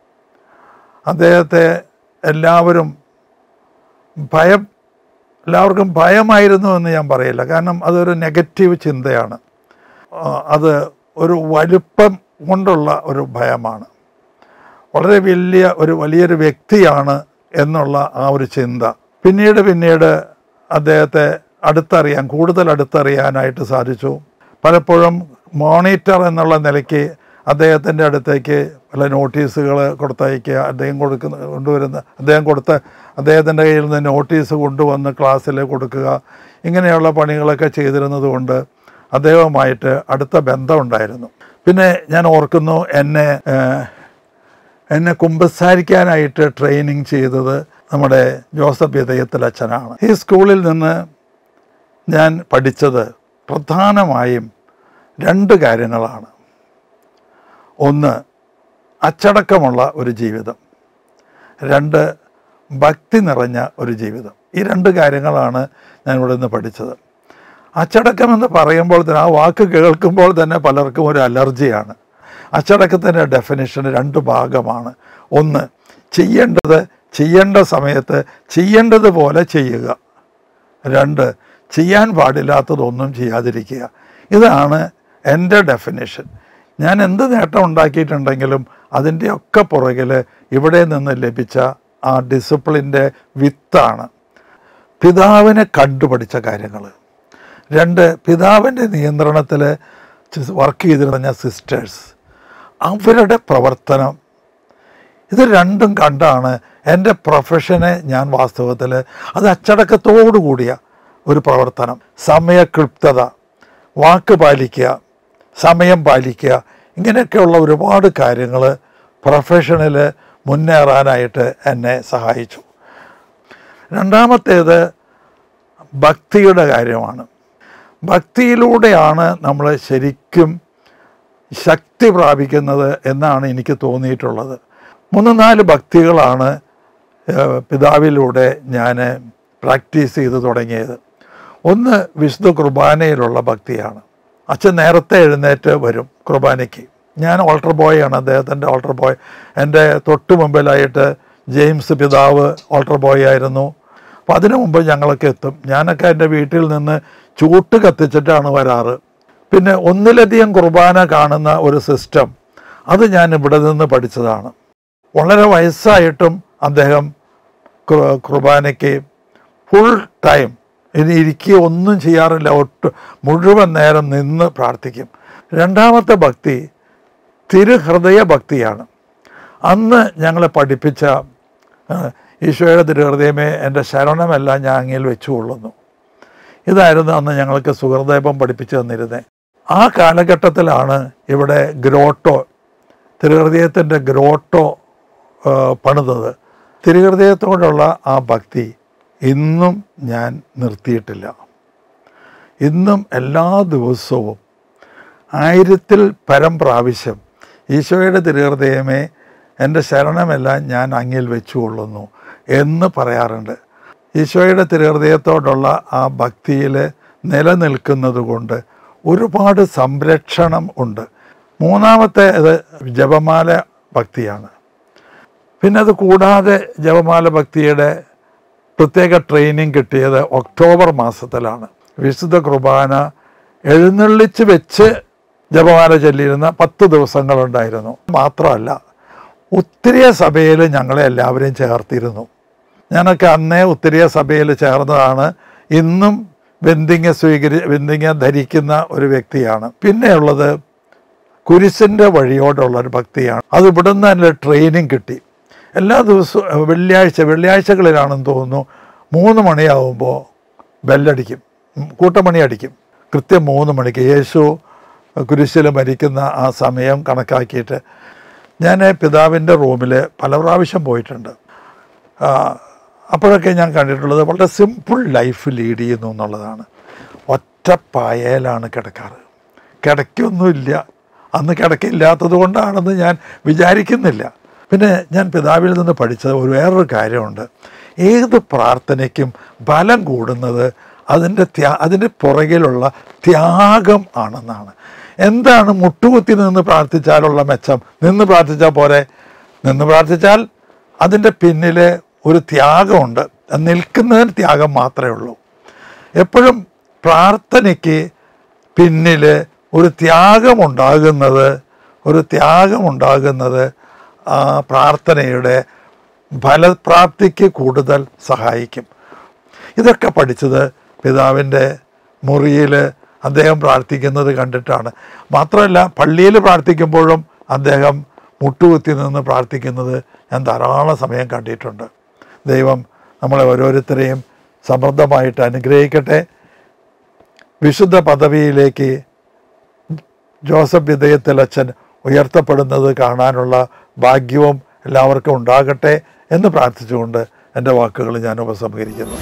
[SPEAKER 9] അദ്ദേഹത്തെ എല്ലാവരും ഭയം എല്ലാവർക്കും ഭയമായിരുന്നു എന്ന് ഞാൻ പറയില്ല, കാരണം അതൊരു നെഗറ്റീവ് ചിന്തയാണ്. അത് ഒരു വലുപ്പം കൊണ്ടുള്ള ഒരു ഭയമാണ്. വളരെ വലിയ ഒരു വലിയൊരു വ്യക്തിയാണ് എന്നുള്ള ആ ഒരു ചിന്ത. പിന്നീട് പിന്നീട് അദ്ദേഹത്തെ അടുത്തറിയാൻ കൂടുതൽ അടുത്തറിയാനായിട്ട് സാധിച്ചു. പലപ്പോഴും മോണിറ്റർ എന്നുള്ള നിലയ്ക്ക് അദ്ദേഹത്തിൻ്റെ അടുത്തേക്ക് പല നോട്ടീസുകൾ കൊടുത്തയക്കുക, അദ്ദേഹം കൊടുക്കുന്ന കൊണ്ടുവരുന്ന അദ്ദേഹം കൊടുത്ത അദ്ദേഹത്തിൻ്റെ കയ്യിൽ നിന്ന് നോട്ടീസ് കൊണ്ടുവന്ന് ക്ലാസ്സിൽ കൊടുക്കുക, ഇങ്ങനെയുള്ള പണികളൊക്കെ ചെയ്തിരുന്നത് കൊണ്ട് അദ്ദേഹവുമായിട്ട് അടുത്ത ബന്ധമുണ്ടായിരുന്നു. പിന്നെ ഞാൻ ഓർക്കുന്നു, എന്നെ എന്നെ കുമ്പസാരിക്കാനായിട്ട് ട്രെയിനിങ് ചെയ്തത് നമ്മുടെ ജോസഫ് വിധേയത്തിൽ അച്ഛനാണ്. ഈ സ്കൂളിൽ നിന്ന് ഞാൻ പഠിച്ചത് പ്രധാനമായും രണ്ട് കാര്യങ്ങളാണ്. ഒന്ന്, അച്ചടക്കമുള്ള ഒരു ജീവിതം. രണ്ട്, ഭക്തി നിറഞ്ഞ ഒരു ജീവിതം. ഈ രണ്ട് കാര്യങ്ങളാണ് ഞാൻ ഇവിടെ നിന്ന് പഠിച്ചത്. അച്ചടക്കമെന്ന് പറയുമ്പോൾ തന്നെ, ആ വാക്ക് കേൾക്കുമ്പോൾ തന്നെ പലർക്കും ഒരു അലർജിയാണ്. അച്ചടക്കത്തിൻ്റെ ഡെഫിനിഷൻ രണ്ട് ഭാഗമാണ്. ഒന്ന്, ചെയ്യേണ്ടത് ചെയ്യേണ്ട സമയത്ത് ചെയ്യേണ്ടതുപോലെ ചെയ്യുക. രണ്ട്, ചെയ്യാൻ പാടില്ലാത്തതൊന്നും ചെയ്യാതിരിക്കുക. ഇതാണ് എൻ്റെ ഡെഫിനിഷൻ. ഞാൻ എന്ത് നേട്ടം ഉണ്ടാക്കിയിട്ടുണ്ടെങ്കിലും അതിൻ്റെയൊക്കെ പുറകിൽ ഇവിടെ നിന്ന് ലഭിച്ച ആ ഡിസിപ്ലിൻ്റെ വിത്താണ്. പിതാവിനെ കണ്ടുപഠിച്ച കാര്യങ്ങൾ. രണ്ട്, പിതാവിൻ്റെ നിയന്ത്രണത്തിൽ വർക്ക് ചെയ്തിരുന്ന സിസ്റ്റേഴ്സ്, അവരുടെ പ്രവർത്തനം. ഇത് രണ്ടും കണ്ടാണ് എൻ്റെ പ്രൊഫഷനെ ഞാൻ വാസ്തവത്തിൽ അത് അച്ചടക്കത്തോടു കൂടിയ ഒരു പ്രവർത്തനം. സമയക്ലിപ്തത, വാക്ക് പാലിക്കുക, സമയം പാലിക്കുക, ഇങ്ങനെയൊക്കെയുള്ള ഒരുപാട് കാര്യങ്ങൾ പ്രൊഫഷനിൽ മുന്നേറാനായിട്ട് എന്നെ സഹായിച്ചു. രണ്ടാമത്തേത് ഭക്തിയുടെ കാര്യമാണ്. ഭക്തിയിലൂടെയാണ് നമ്മൾ ശരിക്കും ശക്തി പ്രാപിക്കുന്നത് എന്നാണ് എനിക്ക് തോന്നിയിട്ടുള്ളത്. മൂന്ന് നാല് ഭക്തികളാണ് പിതാവിലൂടെ ഞാൻ പ്രാക്ടീസ് ചെയ്ത് തുടങ്ങിയത്. ഒന്ന്, വിശുദ്ധ കുർബാനയിലുള്ള ഭക്തിയാണ്. അച്ഛൻ നേരത്തെ എഴുന്നേറ്റ് വരും കുർബാനയ്ക്ക്. ഞാൻ ഓൾട്ടർ ബോയ് ആണ്, അദ്ദേഹത്തിൻ്റെ ഓൾട്ടർ ബോയ്. എൻ്റെ തൊട്ട് മുമ്പിലായിട്ട് ജെയിംസ് പിതാവ് ഓൾട്ടർ ബോയ് ആയിരുന്നു. അപ്പോൾ അതിനു മുമ്പ് ഞങ്ങളൊക്കെ എത്തും. ഞാനൊക്കെ എൻ്റെ വീട്ടിൽ നിന്ന് ചൂട്ട് കത്തിച്ചിട്ടാണ് വരാറ്. പിന്നെ ഒന്നിലധികം കുർബാന കാണുന്ന ഒരു സിസ്റ്റം, അത് ഞാൻ ഇവിടെ നിന്ന് പഠിച്ചതാണ്. വളരെ വയസ്സായിട്ടും അദ്ദേഹം കുർബാനയ്ക്ക് ഫുൾ ടൈം ഇനി ഇരിക്കുക ഒന്നും ചെയ്യാറില്ല, ഒട്ട് മുഴുവൻ നേരം നിന്ന് പ്രാർത്ഥിക്കും. രണ്ടാമത്തെ ഭക്തി തിരുഹൃദയ ഭക്തിയാണ്. അന്ന് ഞങ്ങളെ പഠിപ്പിച്ച ഈശോയുടെ തിരുഹൃദയമേ എൻ്റെ ശരണമെല്ലാം ഞാൻ അങ്ങിൽ വെച്ചുകൊള്ളുന്നു, ഇതായിരുന്നു അന്ന് ഞങ്ങൾക്ക് സുഹൃദയപം പഠിപ്പിച്ചു തന്നിരുന്നത്. ആ കാലഘട്ടത്തിലാണ് ഇവിടെ ഗ്രോട്ടോ, തിരുഹൃദയത്തിൻ്റെ ഗ്രോട്ടോ പണിതത്. തിരുഹൃദയത്തോടുള്ള ആ ഭക്തി ഇന്നും ഞാൻ നിർത്തിയിട്ടില്ല. ഇന്നും എല്ലാ ദിവസവും ആയിരത്തിൽ പരം പ്രാവശ്യം ഈശോയുടെ തിരുഹൃദയമേ എൻ്റെ ശരണമെല്ലാം ഞാൻ അങ്ങിൽ വെച്ചുകൊള്ളുന്നു എന്ന് പറയാറുണ്ട്. ഈശോയുടെ തിരുഹൃദയത്തോടുള്ള ആ ഭക്തിയിൽ നിലനിൽക്കുന്നത് കൊണ്ട് ഒരുപാട് സംരക്ഷണം ഉണ്ട്. മൂന്നാമത്തെ ഇത് ജപമാല ഭക്തിയാണ്. പിന്നെ അത് കൂടാതെ ജപമാല ഭക്തിയുടെ പ്രത്യേക ട്രെയിനിങ് കിട്ടിയത് ഒക്ടോബർ മാസത്തിലാണ്. വിശുദ്ധ കുർബാന എഴുന്നള്ളിച്ച് വെച്ച് ജപമാല ചൊല്ലിയിരുന്ന പത്ത് ദിവസങ്ങളുണ്ടായിരുന്നു. മാത്രമല്ല ഉത്തരീയ സഭയിൽ ഞങ്ങളെ എല്ലാവരെയും ചേർത്തിരുന്നു. ഞാനൊക്കെ അന്നേ ഉത്തരീയ സഭയിൽ ചേർന്നതാണ്. ഇന്നും ബന്ദിങ്ങ സ്വീകരി ബന്ദിങ്ങ ധരിക്കുന്ന ഒരു വ്യക്തിയാണ്. പിന്നെയുള്ളത് കുരിശിൻ്റെ വഴിയോടുള്ളൊരു ഭക്തിയാണ്. അത് ഇവിടുന്ന് തന്നെ ട്രെയിനിങ് കിട്ടി. എല്ലാ ദിവസവും വെള്ളിയാഴ്ച വെള്ളിയാഴ്ചകളിലാണെന്ന് തോന്നുന്നു, മൂന്ന് മണിയാവുമ്പോൾ ബെല്ലടിക്കും, കൂട്ടമണി അടിക്കും. കൃത്യം മൂന്ന് മണിക്ക് യേശു കുരിശിൽ മരിക്കുന്ന ആ സമയം കണക്കാക്കിയിട്ട് ഞാൻ പിതാവിൻ്റെ റൂമിൽ പല പ്രാവശ്യം പോയിട്ടുണ്ട്. അപ്പോഴൊക്കെ ഞാൻ കണ്ടിട്ടുള്ളത് വളരെ സിമ്പിൾ ലൈഫ് ലീഡ് ചെയ്യുന്നു എന്നുള്ളതാണ്. ഒറ്റ പായയിലാണ് കിടക്കാറ്, കിടക്കൊന്നുമില്ല. അന്ന് കിടക്കില്ലാത്തത് കൊണ്ടാണെന്ന് ഞാൻ വിചാരിക്കുന്നില്ല. പിന്നെ ഞാൻ പിതാവിൽ നിന്ന് പഠിച്ചത് ഒരു വേറൊരു കാര്യമുണ്ട്. ഏത് പ്രാർത്ഥനയ്ക്കും ബലം കൂടുന്നത് അതിൻ്റെ ത്യാ അതിൻ്റെ പുറകിലുള്ള ത്യാഗം ആണെന്നാണ്. എന്താണ് മുട്ടുകുത്തി നിന്ന് പ്രാർത്ഥിച്ചാലുള്ള മെച്ചം? നിന്ന് പ്രാർത്ഥിച്ചാൽ പോരെ. നിന്ന് പ്രാർത്ഥിച്ചാൽ അതിൻ്റെ പിന്നിൽ ഒരു ത്യാഗമുണ്ട്. നിൽക്കുന്നതിന് ത്യാഗം മാത്രമേ ഉള്ളൂ. എപ്പോഴും പ്രാർത്ഥനയ്ക്ക് പിന്നിൽ ഒരു ത്യാഗമുണ്ടാകുന്നത് ഒരു ത്യാഗമുണ്ടാകുന്നത് ആ പ്രാർത്ഥനയുടെ ഫലപ്രാപ്തിക്ക് കൂടുതൽ സഹായിക്കും. ഇതൊക്കെ പഠിച്ചത് പിതാവിൻ്റെ മുറിയിൽ അദ്ദേഹം പ്രാർത്ഥിക്കുന്നത് കണ്ടിട്ടാണ്. മാത്രമല്ല പള്ളിയിൽ പ്രാർത്ഥിക്കുമ്പോഴും അദ്ദേഹം മുട്ടുകുത്തി നിന്ന് പ്രാർത്ഥിക്കുന്നത് ഞാൻ ധാരാളം സമയം കണ്ടിട്ടുണ്ട്. ദൈവം നമ്മളെ ഓരോരുത്തരെയും സമൃദ്ധമായിട്ട് അനുഗ്രഹിക്കട്ടെ. വിശുദ്ധ പദവിയിലേക്ക് ജോസഫ് വിധേയത്തിലച്ഛൻ ഉയർത്തപ്പെടുന്നത് കാണാനുള്ള ഭാഗ്യവും എല്ലാവർക്കും ഉണ്ടാകട്ടെ എന്ന് പ്രാർത്ഥിച്ചുകൊണ്ട് എൻ്റെ വാക്കുകൾ ഞാൻ ഉപസംഹരിക്കുന്നു.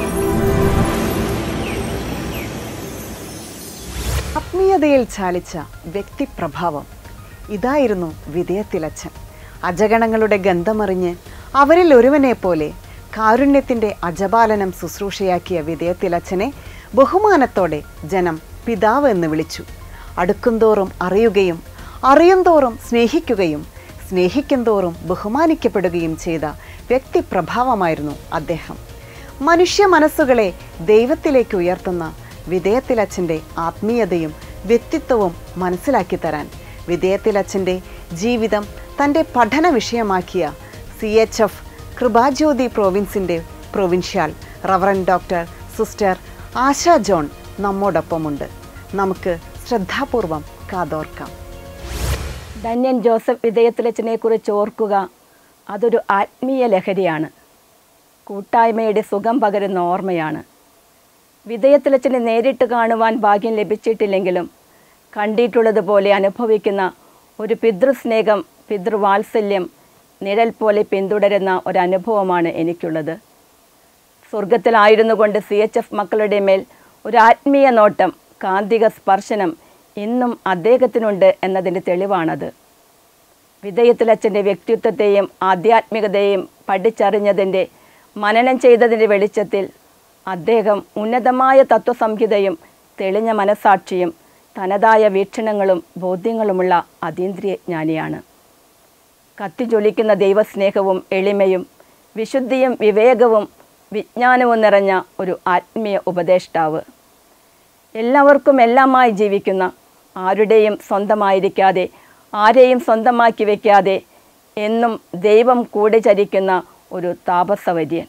[SPEAKER 2] ആത്മീയതയിൽ ചാലിച്ച വ്യക്തിപ്രഭാവം ഇതായിരുന്നു വിധേയത്തിലച്ഛൻ. അജഗണങ്ങളുടെ ഗന്ധമറിഞ്ഞ് അവരിൽ ഒരുവനെ പോലെ കാരുണ്യത്തിൻ്റെ അജപാലനം ശുശ്രൂഷയാക്കിയ വിധേയത്തിലച്ഛനെ ബഹുമാനത്തോടെ ജനം പിതാവ് എന്ന് വിളിച്ചു. അടുക്കുംതോറും അറിയുകയും അറിയുംതോറും സ്നേഹിക്കുകയും സ്നേഹിക്കുംതോറും ബഹുമാനിക്കപ്പെടുകയും ചെയ്ത വ്യക്തിപ്രഭാവമായിരുന്നു അദ്ദേഹം. മനുഷ്യ മനസ്സുകളെ ദൈവത്തിലേക്ക് ഉയർത്തുന്ന വിധേയത്തിലച്ഛൻ്റെ ആത്മീയതയും വ്യക്തിത്വവും മനസ്സിലാക്കി തരാൻ വിധേയത്തിലച്ഛൻ്റെ ജീവിതം തൻ്റെ പഠന വിഷയമാക്കിയ സി എച്ച് എഫ് കൃപാജ്യോതി പ്രോവിൻസിൻ്റെ provincial reverend doctor sister Asha John നമ്മോടൊപ്പമുണ്ട്. നമുക്ക് ശ്രദ്ധാപൂർവം കാതോർക്കാം.
[SPEAKER 10] ധന്യൻ ജോസഫ് വിധേയത്തിലച്ഛനെ കുറിച്ച് ഓർക്കുക, അതൊരു ആത്മീയ ലഹരിയാണ്. കൂട്ടായ്മയുടെ സുഖം പകരുന്ന ഓർമ്മയാണ്. വിധേയത്തിലച്ഛനെ നേരിട്ട് കാണുവാൻ ഭാഗ്യം ലഭിച്ചിട്ടില്ലെങ്കിലും കണ്ടിട്ടുള്ളതുപോലെ അനുഭവിക്കുന്ന ഒരു പിതൃസ്നേഹം, പിതൃവാത്സല്യം നിഴൽ പോലെ പിന്തുടരുന്ന ഒരനുഭവമാണ് എനിക്കുള്ളത്. സ്വർഗത്തിലായിരുന്നു കൊണ്ട് സി എച്ച് എഫ് മക്കളുടെ മേൽ ഒരു ആത്മീയ നോട്ടം, കാന്തിക സ്പർശനം ഇന്നും അദ്ദേഹത്തിനുണ്ട് എന്നതിൻ്റെ തെളിവാണത്. വിധേയത്തിലച്ഛൻ്റെ വ്യക്തിത്വത്തെയും ആധ്യാത്മികതയെയും പഠിച്ചറിഞ്ഞതിൻ്റെ മനനം ചെയ്തതിൻ്റെ വെളിച്ചത്തിൽ അദ്ദേഹം ഉന്നതമായ തത്വസംഹിതയും തെളിഞ്ഞ മനസാക്ഷിയും തനതായ വീക്ഷണങ്ങളും ബോധ്യങ്ങളുമുള്ള അതീന്ദ്രിയ ജ്ഞാനിയാണ്. കത്തിജ്വലിക്കുന്ന ദൈവസ്നേഹവും എളിമയും വിശുദ്ധിയും വിവേകവും വിജ്ഞാനവും നിറഞ്ഞ ഒരു ആത്മീയ ഉപദേഷ്ടാവ്. എല്ലാവർക്കും എല്ലാമായി ജീവിക്കുന്ന, ആരുടെയും സ്വന്തമായിരിക്കാതെ ആരെയും സ്വന്തമാക്കി വയ്ക്കാതെ എന്നും ദൈവം കൂടെ ചരിക്കുന്ന ഒരു താപസവര്യൻ.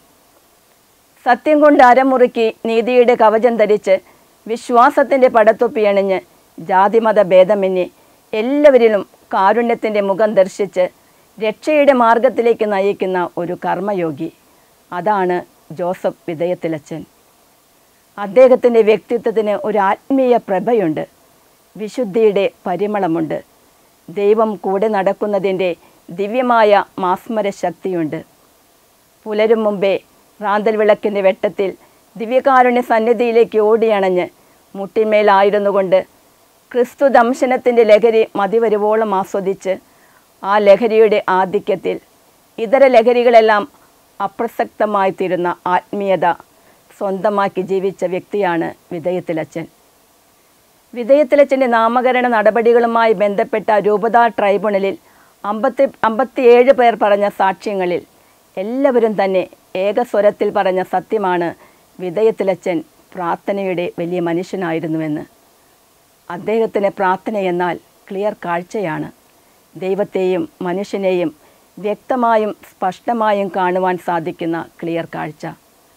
[SPEAKER 10] സത്യം കൊണ്ട് അരമുറുക്കി നീതിയുടെ കവചം ധരിച്ച് വിശ്വാസത്തിൻ്റെ പടത്തൊപ്പി അണിഞ്ഞ് ജാതിമത ഭേദമന്യേ എല്ലാവരിലും കാരുണ്യത്തിൻ്റെ മുഖം ദർശിച്ച് രക്ഷയുടെ മാർഗത്തിലേക്ക് നയിക്കുന്ന ഒരു കർമ്മയോഗി. അതാണ് ജോസഫ് വിതയത്തിലച്ചൻ. അദ്ദേഹത്തിൻ്റെ വ്യക്തിത്വത്തിന് ഒരു ആത്മീയ പ്രഭയുണ്ട്, വിശുദ്ധിയുടെ പരിമളമുണ്ട്, ദൈവം കൂടെ നടക്കുന്നതിൻ്റെ ദിവ്യമായ മാസ്മര ശക്തിയുണ്ട്. പുലരും മുമ്പേ റാന്തൽ വിളക്കിൻ്റെ വെട്ടത്തിൽ ദിവ്യകാരുണ്യ സന്നിധിയിലേക്ക് ഓടിയണഞ്ഞ് മുട്ടിന്മേലായിരുന്നു കൊണ്ട് ക്രിസ്തു ദംശനത്തിൻ്റെ ലഹരി മതിവരുവോളം ആസ്വദിച്ച് ആ ലഹരിയുടെ ആധിക്യത്തിൽ ഇതര ലഹരികളെല്ലാം അപ്രസക്തമായി തീരുന്ന ആത്മീയത സ്വന്തമാക്കി ജീവിച്ച വ്യക്തിയാണ് വിതയത്തിലച്ചൻ. വിതയത്തിലച്ചൻ്റെ നാമകരണ നടപടികളുമായി ബന്ധപ്പെട്ട രൂപതാ ട്രൈബ്യൂണലിൽ അമ്പത്തി അമ്പത്തിയേഴ് പേർ പറഞ്ഞ സാക്ഷ്യങ്ങളിൽ എല്ലാവരും തന്നെ ഏകസ്വരത്തിൽ പറഞ്ഞ സത്യമാണ് വിതയത്തിലച്ചൻ പ്രാർത്ഥനയുടെ വലിയ മനുഷ്യനായിരുന്നുവെന്ന്. അദ്ദേഹത്തിന് പ്രാർത്ഥന എന്നാൽ ക്ലിയർ കാഴ്ചയാണ്. ദൈവത്തെയും മനുഷ്യനെയും വ്യക്തമായും സ്പഷ്ടമായും കാണുവാൻ സാധിക്കുന്ന ക്ലിയർ കാഴ്ച.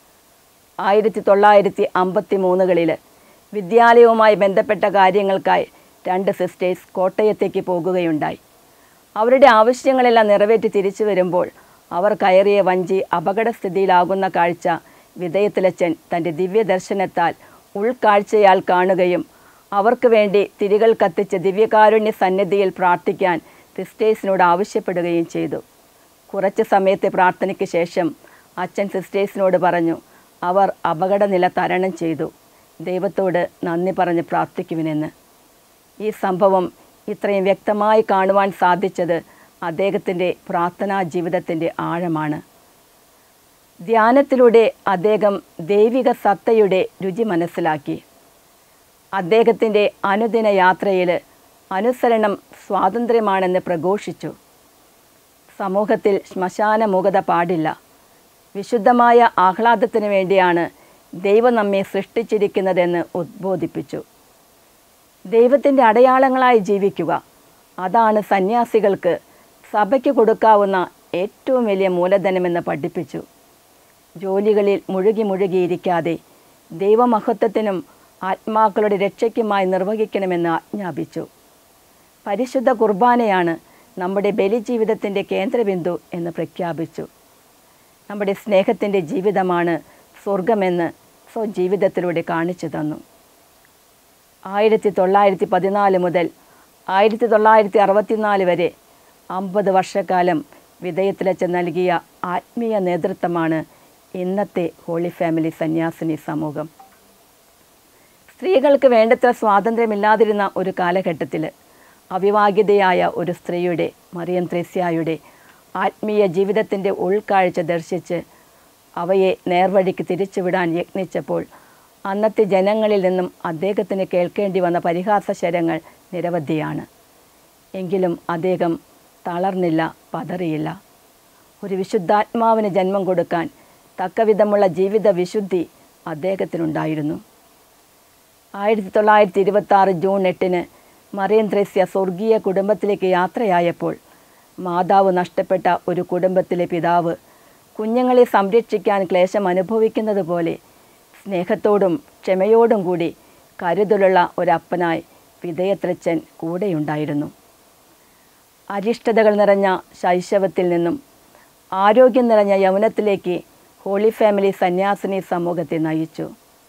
[SPEAKER 10] ആയിരത്തി തൊള്ളായിരത്തി അമ്പത്തി മൂന്നുകളിൽ വിദ്യാലയവുമായി ബന്ധപ്പെട്ട കാര്യങ്ങൾക്കായി രണ്ട് സിസ്റ്റേഴ്സ് കോട്ടയത്തേക്ക് പോകുകയുണ്ടായി. അവരുടെ ആവശ്യങ്ങളെല്ലാം നിറവേറ്റി തിരിച്ചു വരുമ്പോൾ അവർ കയറിയ വഞ്ചി അപകടസ്ഥിതിയിലാകുന്ന കാഴ്ച വിതയത്തിലച്ചൻ തൻ്റെ ദിവ്യദർശനത്താൽ ഉൾക്കാഴ്ചയാൽ കാണുകയും അവർക്ക് വേണ്ടി തിരികൾ കത്തിച്ച് ദിവ്യകാരുണ്യ സന്നിധിയിൽ പ്രാർത്ഥിക്കാൻ സിസ്റ്റേഴ്സിനോട് ആവശ്യപ്പെടുകയും ചെയ്തു. കുറച്ച് സമയത്തെ പ്രാർത്ഥനയ്ക്ക് ശേഷം അച്ഛൻ സിസ്റ്റേഴ്സിനോട് പറഞ്ഞു, അവർ അപകടനില തരണം ചെയ്തു, ദൈവത്തോട് നന്ദി പറഞ്ഞ് പ്രാർത്ഥിക്കുവിനെന്ന്. ഈ സംഭവം ഇത്രയും വ്യക്തമായി കാണുവാൻ സാധിച്ചത് അദ്ദേഹത്തിൻ്റെ പ്രാർത്ഥനാ ജീവിതത്തിൻ്റെ ആഴമാണ്. ധ്യാനത്തിലൂടെ അദ്ദേഹം ദൈവിക സത്തയുടെ രുചി മനസ്സിലാക്കി. അദ്ദേഹത്തിൻ്റെ അനുദിന യാത്രയിൽ അനുസരണം സ്വാതന്ത്ര്യമാണെന്ന് പ്രഘോഷിച്ചു. സമൂഹത്തിൽ ശ്മശാനമുഖത പാടില്ല, വിശുദ്ധമായ ആഹ്ലാദത്തിന് വേണ്ടിയാണ് ദൈവം നമ്മെ സൃഷ്ടിച്ചിരിക്കുന്നതെന്ന് ഉദ്ബോധിപ്പിച്ചു. ദൈവത്തിൻ്റെ അടയാളങ്ങളായി ജീവിക്കുക, അതാണ് സന്യാസികൾക്ക് സഭയ്ക്ക് കൊടുക്കാവുന്ന ഏറ്റവും വലിയ മൂലധനമെന്ന് പഠിപ്പിച്ചു. ജോലികളിൽ മുഴുകി മുഴുകിയിരിക്കാതെ ദൈവമഹത്വത്തിനും ആത്മാക്കളുടെ രക്ഷയ്ക്കുമായി നിർവഹിക്കണമെന്ന് ആജ്ഞാപിച്ചു. പരിശുദ്ധ കുർബാനയാണ് നമ്മുടെ ബലിജീവിതത്തിൻ്റെ കേന്ദ്രബിന്ദു എന്ന് പ്രഖ്യാപിച്ചു. നമ്മുടെ സ്നേഹത്തിൻ്റെ ജീവിതമാണ് സ്വർഗമെന്ന് സ്വജീവിതത്തിലൂടെ കാണിച്ചു തന്നു. ആയിരത്തി തൊള്ളായിരത്തി പതിനാല് മുതൽ ആയിരത്തി തൊള്ളായിരത്തി അറുപത്തിനാല് വരെ അമ്പത് വർഷക്കാലം വിതയത്തിലച്ചൻ നൽകിയ ആത്മീയ നേതൃത്വമാണ് ഇന്നത്തെ ഹോളി ഫാമിലി സന്യാസിനി സമൂഹം. സ്ത്രീകൾക്ക് വേണ്ടത്ര സ്വാതന്ത്ര്യമില്ലാതിരുന്ന ഒരു കാലഘട്ടത്തിൽ അവിവാഹിതയായ ഒരു സ്ത്രീയുടെ, മറിയം ത്രേസ്യായുടെ ആത്മീയ ജീവിതത്തിൻ്റെ ഉൾക്കാഴ്ച ദർശിച്ച് അവയെ നേർവഴിക്ക് തിരിച്ചുവിടാൻ യത്നിച്ചപ്പോൾ അന്നത്തെ ജനങ്ങളിൽ നിന്നും അദ്ദേഹത്തിന് കേൾക്കേണ്ടി വന്ന പരിഹാസശരങ്ങൾ നിരവധിയാണ്. എങ്കിലും അദ്ദേഹം തളർന്നില്ല, പതറിയില്ല. ഒരു വിശുദ്ധാത്മാവിന് ജന്മം കൊടുക്കാൻ തക്കവിധമുള്ള ജീവിത വിശുദ്ധി അദ്ദേഹത്തിനുണ്ടായിരുന്നു. ആയിരത്തി തൊള്ളായിരത്തി ഇരുപത്തി ആറ് ജൂൺ എട്ടിന് മറിയം ത്രേസ്യ സ്വർഗീയ കുടുംബത്തിലേക്ക് യാത്രയായപ്പോൾ മാതാവ് നഷ്ടപ്പെട്ട ഒരു കുടുംബത്തിലെ പിതാവ് കുഞ്ഞുങ്ങളെ സംരക്ഷിക്കാൻ ക്ലേശം അനുഭവിക്കുന്നത് പോലെ സ്നേഹത്തോടും ക്ഷമയോടും കൂടി കരുതലുള്ള ഒരപ്പനായി വിതയത്തിലച്ചൻ കൂടെയുണ്ടായിരുന്നു. അരിഷ്ടതകൾ നിറഞ്ഞ ശൈശവത്തിൽ നിന്നും ആരോഗ്യം നിറഞ്ഞ യൗവനത്തിലേക്ക് ഹോളി ഫാമിലി സന്യാസിനി സമൂഹത്തെ നയിച്ചു.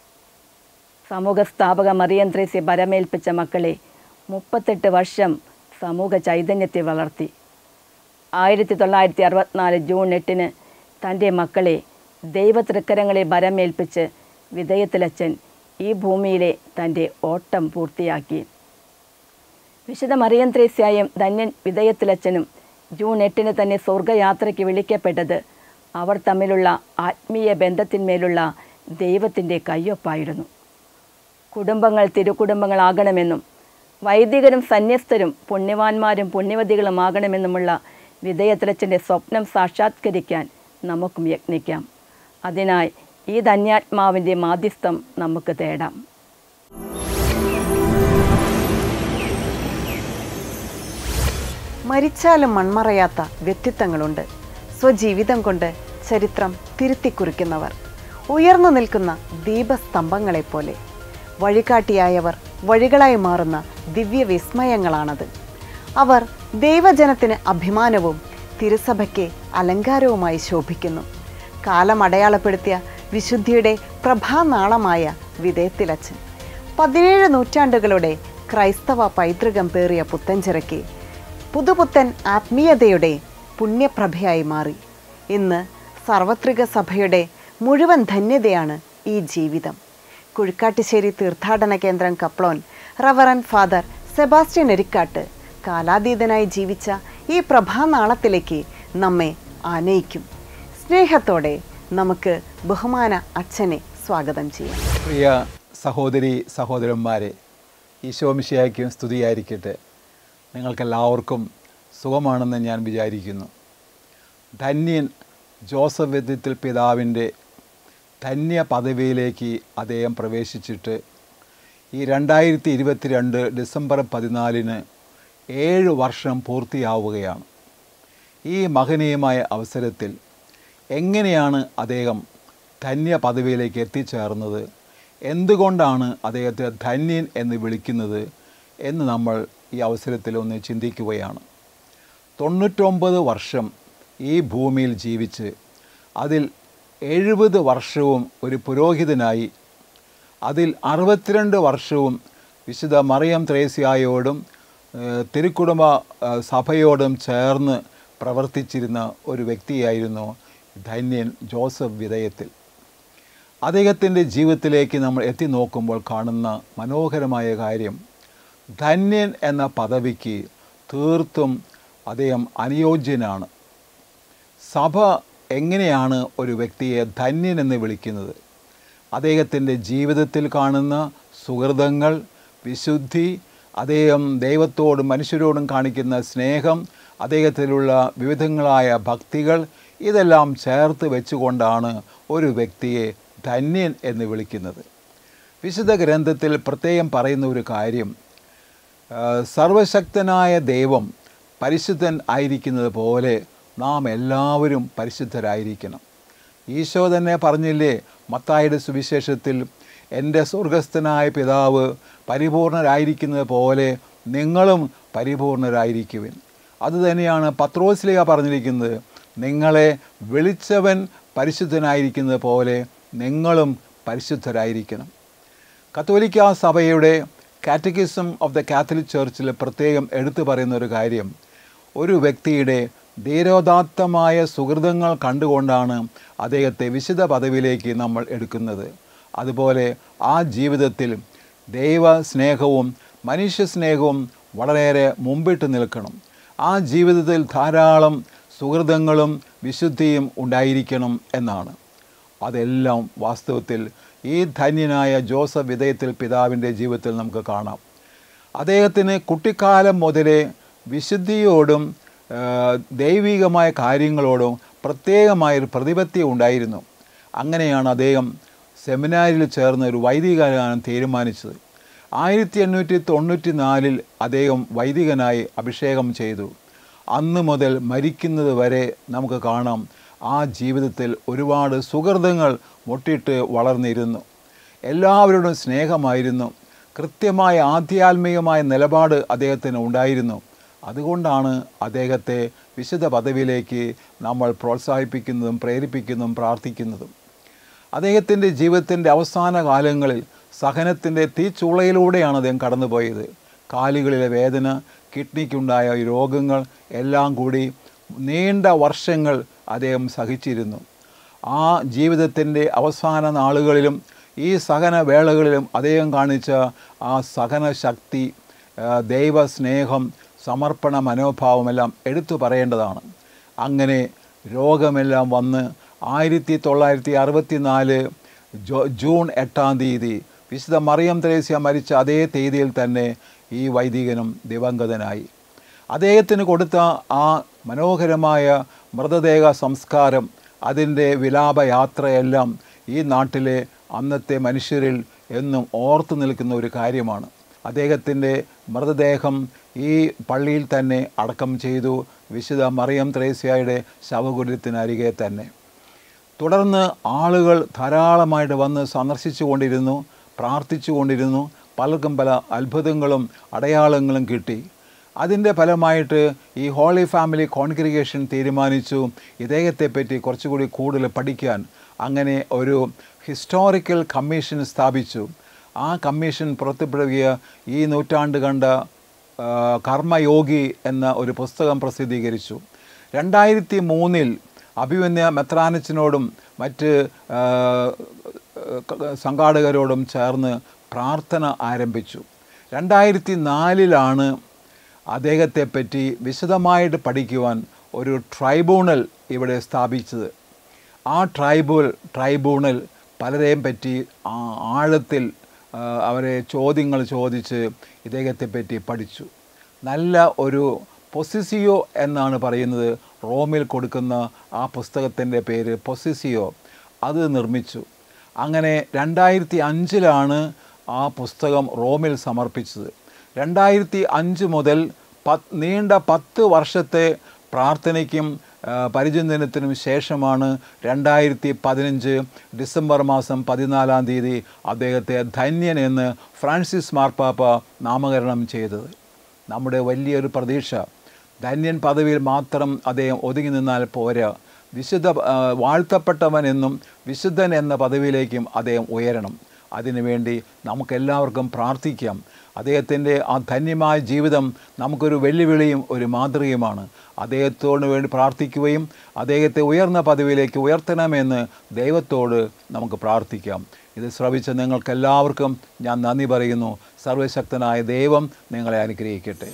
[SPEAKER 10] സമൂഹ സ്ഥാപക മറിയം ത്രേസ്യ പരമേൽപ്പിച്ച മക്കളെ മുപ്പത്തെട്ട് വർഷം സമൂഹ ചൈതന്യത്തെ വളർത്തി. ആയിരത്തി തൊള്ളായിരത്തി അറുപത്തിനാല് ജൂൺ എട്ടിന് തൻ്റെ മക്കളെ ദൈവതൃക്കരങ്ങളെ ഭരമേൽപ്പിച്ച് വിതയത്തിലച്ചൻ ഈ ഭൂമിയിലെ തൻ്റെ ഓട്ടം പൂർത്തിയാക്കി. വിശുദ്ധ മറിയം ത്രേസ്യായും ധന്യൻ വിതയത്തിലച്ചനും ജൂൺ എട്ടിന് തന്നെ സ്വർഗയാത്രയ്ക്ക് വിളിക്കപ്പെട്ടത് അവർ തമ്മിലുള്ള ആത്മീയ ബന്ധത്തിന്മേലുള്ള ദൈവത്തിൻ്റെ കയ്യൊപ്പായിരുന്നു. കുടുംബങ്ങൾ തിരുക്കുടുംബങ്ങളാകണമെന്നും വൈദികരും സന്യസ്തരും പുണ്യവാന്മാരും പുണ്യവതികളുമാകണമെന്നുമുള്ള വിതയത്തിലച്ചൻ്റെ സ്വപ്നം സാക്ഷാത്കരിക്കാൻ നമുക്കും യത്നിക്കാം. അതിനായി ഈ ധന്യാത്മാവിൻ്റെ മാധ്യസ്ഥം നമുക്ക് തേടാം.
[SPEAKER 2] മരിച്ചാലും മൺമറയാത്ത വ്യക്തിത്വങ്ങളുണ്ട്. സ്വജീവിതം കൊണ്ട് ചരിത്രം തിരുത്തിക്കുറിക്കുന്നവർ, ഉയർന്നു നിൽക്കുന്ന ദീപസ്തംഭങ്ങളെപ്പോലെ. വഴികാട്ടിയായവർ വഴികളായി മാറുന്ന ദിവ്യ വിസ്മയങ്ങളാണത്. അവർ ദൈവജനത്തിന് അഭിമാനവും തിരുസഭയ്ക്ക് അലങ്കാരവുമായി ശോഭിക്കുന്നു. കാലം അടയാളപ്പെടുത്തിയ വിശുദ്ധിയുടെ പ്രഭാനാളമായ വിധേയത്തിലച്ഛൻ പതിനേഴ് നൂറ്റാണ്ടുകളുടെ ക്രൈസ്തവ പൈതൃകം പേറിയ പുത്തഞ്ചിറയ്ക്ക് പുതുപുത്തൻ ആത്മീയതയുടെ പുണ്യപ്രഭയായി മാറി. ഇന്ന് സാർവത്രിക സഭയുടെ മുഴുവൻ ധന്യതയാണ് ഈ ജീവിതം. കുഴിക്കാട്ടുശ്ശേരി തീർത്ഥാടന കേന്ദ്രം കപ്ലോൻ റവറൻ ഫാദർ സെബാസ്റ്റ്യൻ എരിക്കാട്ട് കാലാതീതനായി ജീവിച്ച ഈ പ്രഭാനാളത്തിലേക്ക് നമ്മെ ആനയിക്കും. സ്നേഹത്തോടെ നമുക്ക് ബഹുമാന അച്ഛനെ സ്വാഗതം ചെയ്യാം.
[SPEAKER 11] പ്രിയ സഹോദരി സഹോദരന്മാരെ, ഈശോമിശിഹായ്ക്കും സ്തുതിയായിരിക്കട്ടെ. നിങ്ങൾക്കെല്ലാവർക്കും സുഖമാണെന്ന് ഞാൻ വിചാരിക്കുന്നു. ധന്യൻ ജോസഫ് വെദ്യത്തിൽ പിതാവിൻ്റെ ധന്യ പദവിയിലേക്ക് അദ്ദേഹം പ്രവേശിച്ചിട്ട് ഈ രണ്ടായിരത്തി ഇരുപത്തിരണ്ട് ഡിസംബർ പതിനാലിന് ഏഴ് വർഷം പൂർത്തിയാവുകയാണ്. ഈ മഹനീയമായ അവസരത്തിൽ എങ്ങനെയാണ് അദ്ദേഹം ധന്യ പദവിയിലേക്ക് എത്തിച്ചേർന്നത്, എന്തുകൊണ്ടാണ് അദ്ദേഹത്തെ ധന്യൻ എന്ന് വിളിക്കുന്നത് എന്ന് നമ്മൾ ഈ അവസരത്തിൽ ഒന്ന് ചിന്തിക്കുകയാണ്. തൊണ്ണൂറ്റൊമ്പത് വർഷം ഈ ഭൂമിയിൽ ജീവിച്ച് അതിൽ എഴുപത് വർഷവും ഒരു പുരോഹിതനായി, അതിൽ അറുപത്തിരണ്ട് വർഷവും വിശുദ്ധ മറിയം ത്രേസ്യായോടും തിരുക്കുടുംബ സഭയോടും ചേർന്ന് പ്രവർത്തിച്ചിരുന്ന ഒരു വ്യക്തിയായിരുന്നു ധന്യൻ ജോസഫ് വിധേയത്തിൽ. അദ്ദേഹത്തിൻ്റെ ജീവിതത്തിലേക്ക് നമ്മൾ എത്തി നോക്കുമ്പോൾ കാണുന്ന മനോഹരമായ കാര്യം, ധന്യൻ എന്ന പദവിക്ക് തീർത്തും അദ്ദേഹം അനുയോജ്യനാണ്. സഭ എങ്ങനെയാണ് ഒരു വ്യക്തിയെ ധന്യൻ എന്ന് വിളിക്കുന്നത്? അദ്ദേഹത്തിൻ്റെ ജീവിതത്തിൽ കാണുന്ന സുഹൃതങ്ങൾ, വിശുദ്ധി, അദ്ദേഹം ദൈവത്തോടും മനുഷ്യരോടും കാണിക്കുന്ന സ്നേഹം, അദ്ദേഹത്തിലുള്ള വിവിധങ്ങളായ ഭക്തികൾ, ഇതെല്ലാം ചേർത്ത് വെച്ചുകൊണ്ടാണ് ഒരു വ്യക്തിയെ ധന്യൻ എന്ന് വിളിക്കുന്നത്. വിശുദ്ധ ഗ്രന്ഥത്തിൽ പ്രത്യേകം പറയുന്ന ഒരു കാര്യം, സർവശക്തനായ ദൈവം പരിശുദ്ധൻ ആയിരിക്കുന്നത് പോലെ നാം എല്ലാവരും പരിശുദ്ധരായിരിക്കണം. ഈശോ തന്നെ പറഞ്ഞില്ലേ മത്തായിയുടെ സുവിശേഷത്തിൽ, എൻ്റെ സ്വർഗസ്ഥനായ പിതാവ് പരിപൂർണരായിരിക്കുന്നത് പോലെ നിങ്ങളും പരിപൂർണരായിരിക്കുവിൻ. അതുതന്നെയാണ് പത്രോസ്ലീഹ പറഞ്ഞിരിക്കുന്നത്, നിങ്ങളെ വിളിച്ചവൻ പരിശുദ്ധനായിരിക്കുന്നത് പോലെ നിങ്ങളും പരിശുദ്ധരായിരിക്കണം. കത്തോലിക്ക സഭയുടെ കാറ്റക്കിസം ഓഫ് ദ കാത്തലിക് ചർച്ചിൽ പ്രത്യേകം എടുത്തു പറയുന്ന ഒരു കാര്യം, ഒരു വ്യക്തിയുടെ ധീരോദാത്തമായ സുഹൃതങ്ങൾ കണ്ടുകൊണ്ടാണ് അദ്ദേഹത്തെ വിശുദ്ധ പദവിയിലേക്ക് നമ്മൾ എടുക്കുന്നത്. അതുപോലെ ആ ജീവിതത്തിൽ ദൈവ സ്നേഹവും മനുഷ്യ സ്നേഹവും വളരെയേറെ മുമ്പിട്ട് നിൽക്കണം. ആ ജീവിതത്തിൽ ധാരാളം സുഹൃതങ്ങളും വിശുദ്ധിയും ഉണ്ടായിരിക്കണം എന്നാണ്. അതെല്ലാം വാസ്തവത്തിൽ ഈ ധന്യനായ ജോസഫ് വിധേയത്തിൽ പിതാവിൻ്റെ ജീവിതത്തിൽ നമുക്ക് കാണാം. അദ്ദേഹത്തിന് കുട്ടിക്കാലം മുതലേ വിശുദ്ധിയോടും ദൈവികമായ കാര്യങ്ങളോടും പ്രത്യേകമായൊരു പ്രതിപത്തി ഉണ്ടായിരുന്നു. അങ്ങനെയാണ് അദ്ദേഹം സെമിനാരിൽ ചേർന്ന് ഒരു വൈദികനാകാൻ തീരുമാനിച്ചത്. ആയിരത്തി എണ്ണൂറ്റി തൊണ്ണൂറ്റി നാലിൽ അദ്ദേഹം വൈദികനായി അഭിഷേകം ചെയ്തു. അന്ന് മുതൽ മരിക്കുന്നത് വരെ നമുക്ക് കാണാം ആ ജീവിതത്തിൽ ഒരുപാട് സുഹൃതങ്ങൾ മുട്ടിട്ട് വളർന്നിരുന്നു. എല്ലാവരോടും സ്നേഹമായിരുന്നു. കൃത്യമായ ആധ്യാത്മികമായ നിലപാട് അദ്ദേഹത്തിന് ഉണ്ടായിരുന്നു. അതുകൊണ്ടാണ് അദ്ദേഹത്തെ വിശുദ്ധ പദവിയിലേക്ക് നമ്മൾ പ്രോത്സാഹിപ്പിക്കുന്നതും പ്രേരിപ്പിക്കുന്നതും പ്രാർത്ഥിക്കുന്നതും. അദ്ദേഹത്തിൻ്റെ ജീവിതത്തിൻ്റെ അവസാന കാലങ്ങളിൽ സഹനത്തിൻ്റെ തീച്ചൂളയിലൂടെയാണ് അദ്ദേഹം കടന്നുപോയത്. കാലുകളിലെ വേദന, കിഡ്നിക്കുണ്ടായ രോഗങ്ങൾ എല്ലാം കൂടി നീണ്ട വർഷങ്ങൾ അദ്ദേഹം സഹിച്ചിരുന്നു. ആ ജീവിതത്തിൻ്റെ അവസാന നാളുകളിലും ഈ സഹനവേളകളിലും അദ്ദേഹം കാണിച്ച ആ സഹനശക്തി, ദൈവസ്നേഹം, സമർപ്പണ മനോഭാവമെല്ലാം എടുത്തു പറയേണ്ടതാണ്. അങ്ങനെ രോഗമെല്ലാം വന്ന് ആയിരത്തി തൊള്ളായിരത്തി അറുപത്തി നാല് ജോ ജൂൺ എട്ടാം തീയതി വിശുദ്ധ മറിയം ത്രേസ്യ മരിച്ച അതേ തീയതിയിൽ തന്നെ ഈ വൈദികനും ദിവംഗതനായി. അദ്ദേഹത്തിന് കൊടുത്ത ആ മനോഹരമായ മൃതദേഹ സംസ്കാരം, അതിൻ്റെ വിലാപയാത്രയെല്ലാം ഈ നാട്ടിലെ അന്നത്തെ മനുഷ്യരിൽ എന്നും ഓർത്തു നിൽക്കുന്ന ഒരു കാര്യമാണ്. അദ്ദേഹത്തിൻ്റെ മൃതദേഹം ഈ പള്ളിയിൽ തന്നെ അടക്കം ചെയ്തു, വിശുദ്ധ മറിയം ത്രേസ്യയുടെ ശവകുടീരത്തിനരികെ തന്നെ. തുടർന്ന് ആളുകൾ ധാരാളമായിട്ട് വന്ന് സന്ദർശിച്ചു കൊണ്ടിരുന്നു, പ്രാർത്ഥിച്ചു കൊണ്ടിരുന്നു. പലർക്കും പല അത്ഭുതങ്ങളും അടയാളങ്ങളും കിട്ടി. അതിൻ്റെ ഫലമായിട്ട് ഈ ഹോളി ഫാമിലി കോൺഗ്രിഗേഷൻ തീരുമാനിച്ചു ഇദ്ദേഹത്തെപ്പറ്റി കുറച്ചുകൂടി കൂടുതൽ പഠിക്കാൻ. അങ്ങനെ ഒരു ഹിസ്റ്റോറിക്കൽ കമ്മീഷൻ സ്ഥാപിച്ചു. ആ കമ്മീഷൻ പുറത്തുവിടുകയ ഈ നൂറ്റാണ്ട് കണ്ട കർമ്മയോഗി എന്ന ഒരു പുസ്തകം പ്രസിദ്ധീകരിച്ചു. രണ്ടായിരത്തി മൂന്നിൽ അഭിമന്യ മെത്രാനച്ചനോടും മറ്റ് സംഘാടകരോടും ചേർന്ന് പ്രാർത്ഥന ആരംഭിച്ചു. രണ്ടായിരത്തി നാലിലാണ് അദ്ദേഹത്തെപ്പറ്റി വിശദമായിട്ട് പഠിക്കുവാൻ ഒരു ട്രൈബ്യൂണൽ ഇവിടെ സ്ഥാപിച്ചത്. ആ ട്രൈബ്യൂൾ ട്രൈബ്യൂണൽ പലരെയും പറ്റി ആഴത്തിൽ അവരെ ചോദ്യങ്ങൾ ചോദിച്ച് ഇദ്ദേഹത്തെപ്പറ്റി പഠിച്ചു. നല്ല ഒരു പൊസിസിയോ എന്നാണ് പറയുന്നത്, റോമിൽ കൊടുക്കുന്ന ആ പുസ്തകത്തിൻ്റെ പേര് പൊസിസിയോ. അത് നിർമ്മിച്ചു. അങ്ങനെ രണ്ടായിരത്തി അഞ്ചിലാണ് ആ പുസ്തകം റോമിൽ സമർപ്പിച്ചത്. രണ്ടായിരത്തി അഞ്ച് മുതൽ പത്ത് നീണ്ട പത്ത് വർഷത്തെ പ്രാർത്ഥനയ്ക്കും പരിചിന്തനത്തിനും ശേഷമാണ് രണ്ടായിരത്തി പതിനഞ്ച് ഡിസംബർ മാസം പതിനാലാം തീയതി അദ്ദേഹത്തെ ധന്യൻ എന്ന് ഫ്രാൻസിസ് മാർപ്പാപ്പ നാമകരണം ചെയ്തത്. നമ്മുടെ വലിയൊരു പ്രതീക്ഷ, ധന്യൻ പദവിയിൽ മാത്രം അദ്ദേഹം ഒതുങ്ങി നിന്നാൽ പോരാ, വിശുദ്ധ വാഴ്ത്തപ്പെട്ടവൻ എന്നും വിശുദ്ധൻ എന്ന പദവിയിലേക്കും അദ്ദേഹം ഉയരണം. അതിനുവേണ്ടി നമുക്കെല്ലാവർക്കും പ്രാർത്ഥിക്കാം. അദ്ദേഹത്തിൻ്റെ ആ ധന്യമായ ജീവിതം നമുക്കൊരു വെല്ലുവിളിയും ഒരു മാതൃകയുമാണ്. അദ്ദേഹത്തോട് വേണ്ടി പ്രാർത്ഥിക്കുകയും അദ്ദേഹത്തെ ഉയർന്ന പദവിയിലേക്ക് ഉയർത്തണമെന്ന് ദൈവത്തോട് നമുക്ക് പ്രാർത്ഥിക്കാം. ഇത് ശ്രവിച്ച നിങ്ങൾക്കെല്ലാവർക്കും ഞാൻ നന്ദി പറയുന്നു. സർവശക്തനായ ദൈവം നിങ്ങളെ അനുഗ്രഹിക്കട്ടെ.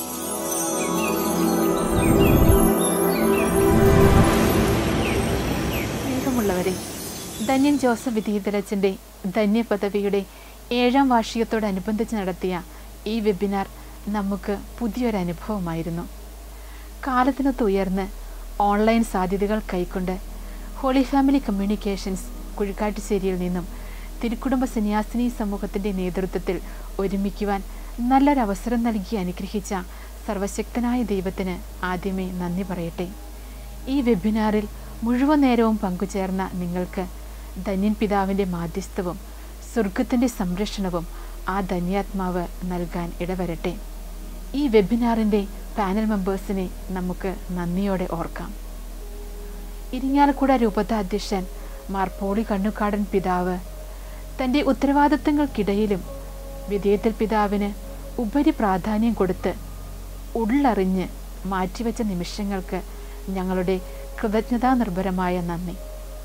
[SPEAKER 8] സ്നേഹമുള്ളവരെ, ധന്യൻ ജോസഫ് വിധേയതലച്ചൻ്റെ ധന്യപദവിയുടെ ഏഴാം വാർഷികത്തോടനുബന്ധിച്ച് നടത്തിയ ഈ വെബിനാർ നമുക്ക് പുതിയൊരു അനുഭവമായിരുന്നു. കാലത്തിനൊത്ത് ഉയർന്ന് ഓൺലൈൻ സാധ്യതകൾ കൈക്കൊണ്ട് ഹോളി ഫാമിലി കമ്മ്യൂണിക്കേഷൻസ് കുഴിക്കാട്ടുശ്ശേരിയിൽ നിന്നും തിരുക്കുടുംബ സന്യാസിനി സമൂഹത്തിൻ്റെ നേതൃത്വത്തിൽ ഒരുമിക്കുവാൻ നല്ലൊരവസരം നൽകി അനുഗ്രഹിച്ച സർവശക്തനായ ദൈവത്തിന് ആദ്യമേ നന്ദി പറയട്ടെ. ഈ വെബിനാറിൽ മുഴുവൻ നേരവും പങ്കുചേർന്ന നിങ്ങൾക്ക് ധന്യൻ പിതാവിൻ്റെ മാധ്യസ്ഥവും സ്വർഗത്തിൻ്റെ സംരക്ഷണവും ആ ധന്യാത്മാവ് നൽകാൻ ഇടവരട്ടെ. ഈ വെബിനാറിൻ്റെ പാനൽ മെമ്പേഴ്സിനെ നമുക്ക് നന്ദിയോടെ ഓർക്കാം. ഇരിങ്ങാലക്കുട രൂപത അധ്യക്ഷൻ മാർ പോളി കണ്ണുകാടൻ പിതാവ് തൻ്റെ ഉത്തരവാദിത്തങ്ങൾക്കിടയിലും വിധേയത്തിൽ പിതാവിന് ഉപരി പ്രാധാന്യം കൊടുത്ത് ഉള്ളറിഞ്ഞ് മാറ്റിവെച്ച നിമിഷങ്ങൾക്ക് ഞങ്ങളുടെ കൃതജ്ഞതാ നിർഭരമായ നന്ദി.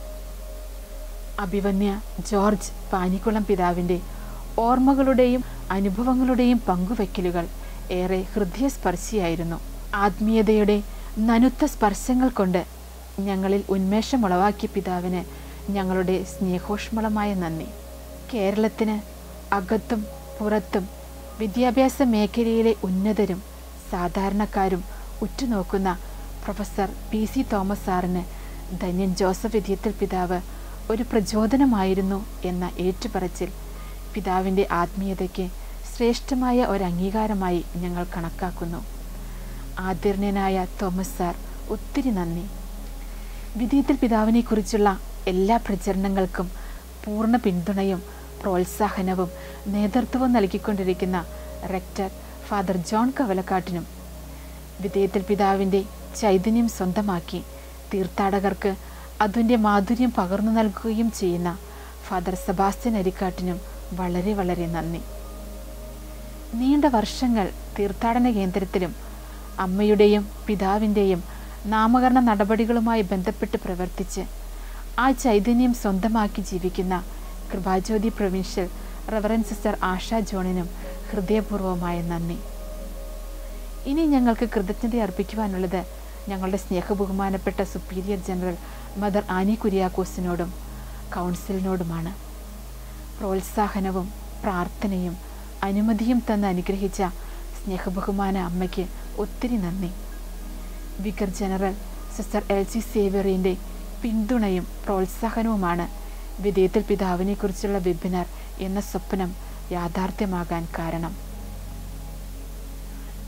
[SPEAKER 8] അഭിവന്യ ജോർജ് പാനിക്കുളം പിതാവിൻ്റെ ഓർമ്മകളുടെയും അനുഭവങ്ങളുടെയും പങ്കുവയ്ക്കലുകൾ ഏറെ ഹൃദയസ്പർശിയായിരുന്നു. ആത്മീയതയുടെ നനുത്ത സ്പർശങ്ങൾ കൊണ്ട് ഞങ്ങളിൽ ഉന്മേഷമുളവാക്കിയ പിതാവിന് ഞങ്ങളുടെ സ്നേഹോഷ്മളമായ നന്ദി. കേരളത്തിന് അകത്തും പുറത്തും വിദ്യാഭ്യാസ മേഖലയിലെ ഉന്നതരും സാധാരണക്കാരും ഉറ്റുനോക്കുന്ന പ്രൊഫസർ പി സി തോമസ് സാറിന് ധന്യൻ ജോസഫ് വിധേയത്തിൽ പിതാവ് ഒരു പ്രചോദനമായിരുന്നു എന്ന ഏറ്റുപറച്ചിൽ പിതാവിൻ്റെ ആത്മീയതയ്ക്ക് ശ്രേഷ്ഠമായ ഒരു അംഗീകാരമായി ഞങ്ങൾ കണക്കാക്കുന്നു. ആദരണീയനായ തോമസ് സാർ, ഒത്തിരി നന്ദി. വിധേയത്തിൽ പിതാവിനെക്കുറിച്ചുള്ള എല്ലാ പ്രചരണങ്ങൾക്കും പൂർണ്ണ പിന്തുണയും പ്രോത്സാഹനവും നേതൃത്വവും നൽകിക്കൊണ്ടിരിക്കുന്ന റെക്ടർ ഫാദർ ജോൺ കവലക്കാട്ടിനും വിധേയത്തിൽ പിതാവിൻ്റെ ചൈതന്യം സ്വന്തമാക്കി തീർത്ഥാടകർക്ക് അതിൻ്റെ മാധുര്യം പകർന്നു നൽകുകയും ചെയ്യുന്ന ഫാദർ സെബാസ്റ്റ്യൻ അരിക്കാട്ടിനും വളരെ വളരെ നന്ദി. നീണ്ട വർഷങ്ങൾ തീർത്ഥാടന കേന്ദ്രത്തിലും അമ്മയുടെയും പിതാവിൻ്റെയും നാമകരണ നടപടികളുമായി ബന്ധപ്പെട്ട് പ്രവർത്തിച്ച് ആ ചൈതന്യം സ്വന്തമാക്കി ജീവിക്കുന്ന Kripajyothi provincial reverend sister Asha ജോണിനും ഹൃദയപൂർവ്വമായ നന്ദി. ഇനി ഞങ്ങൾക്ക് കൃതജ്ഞത അർപ്പിക്കുവാനുള്ളത് ഞങ്ങളുടെ സ്നേഹബഹുമാനപ്പെട്ട സുപ്പീരിയർ ജനറൽ മദർ ആനി കുര്യാക്കോസിനോടും കൗൺസിലിനോടുമാണ്. പ്രോത്സാഹനവും പ്രാർത്ഥനയും അനുമതിയും തന്ന് അനുഗ്രഹിച്ച സ്നേഹബഹുമാന അമ്മയ്ക്ക് ഒത്തിരി നന്ദി. Vicar general sister L C സേവ്യറിൻ്റെ പിന്തുണയും പ്രോത്സാഹനവുമാണ് വിധേയത്തിൽ പിതാവിനെക്കുറിച്ചുള്ള വെബിനാർ എന്ന സ്വപ്നം യാഥാർത്ഥ്യമാകാൻ കാരണം.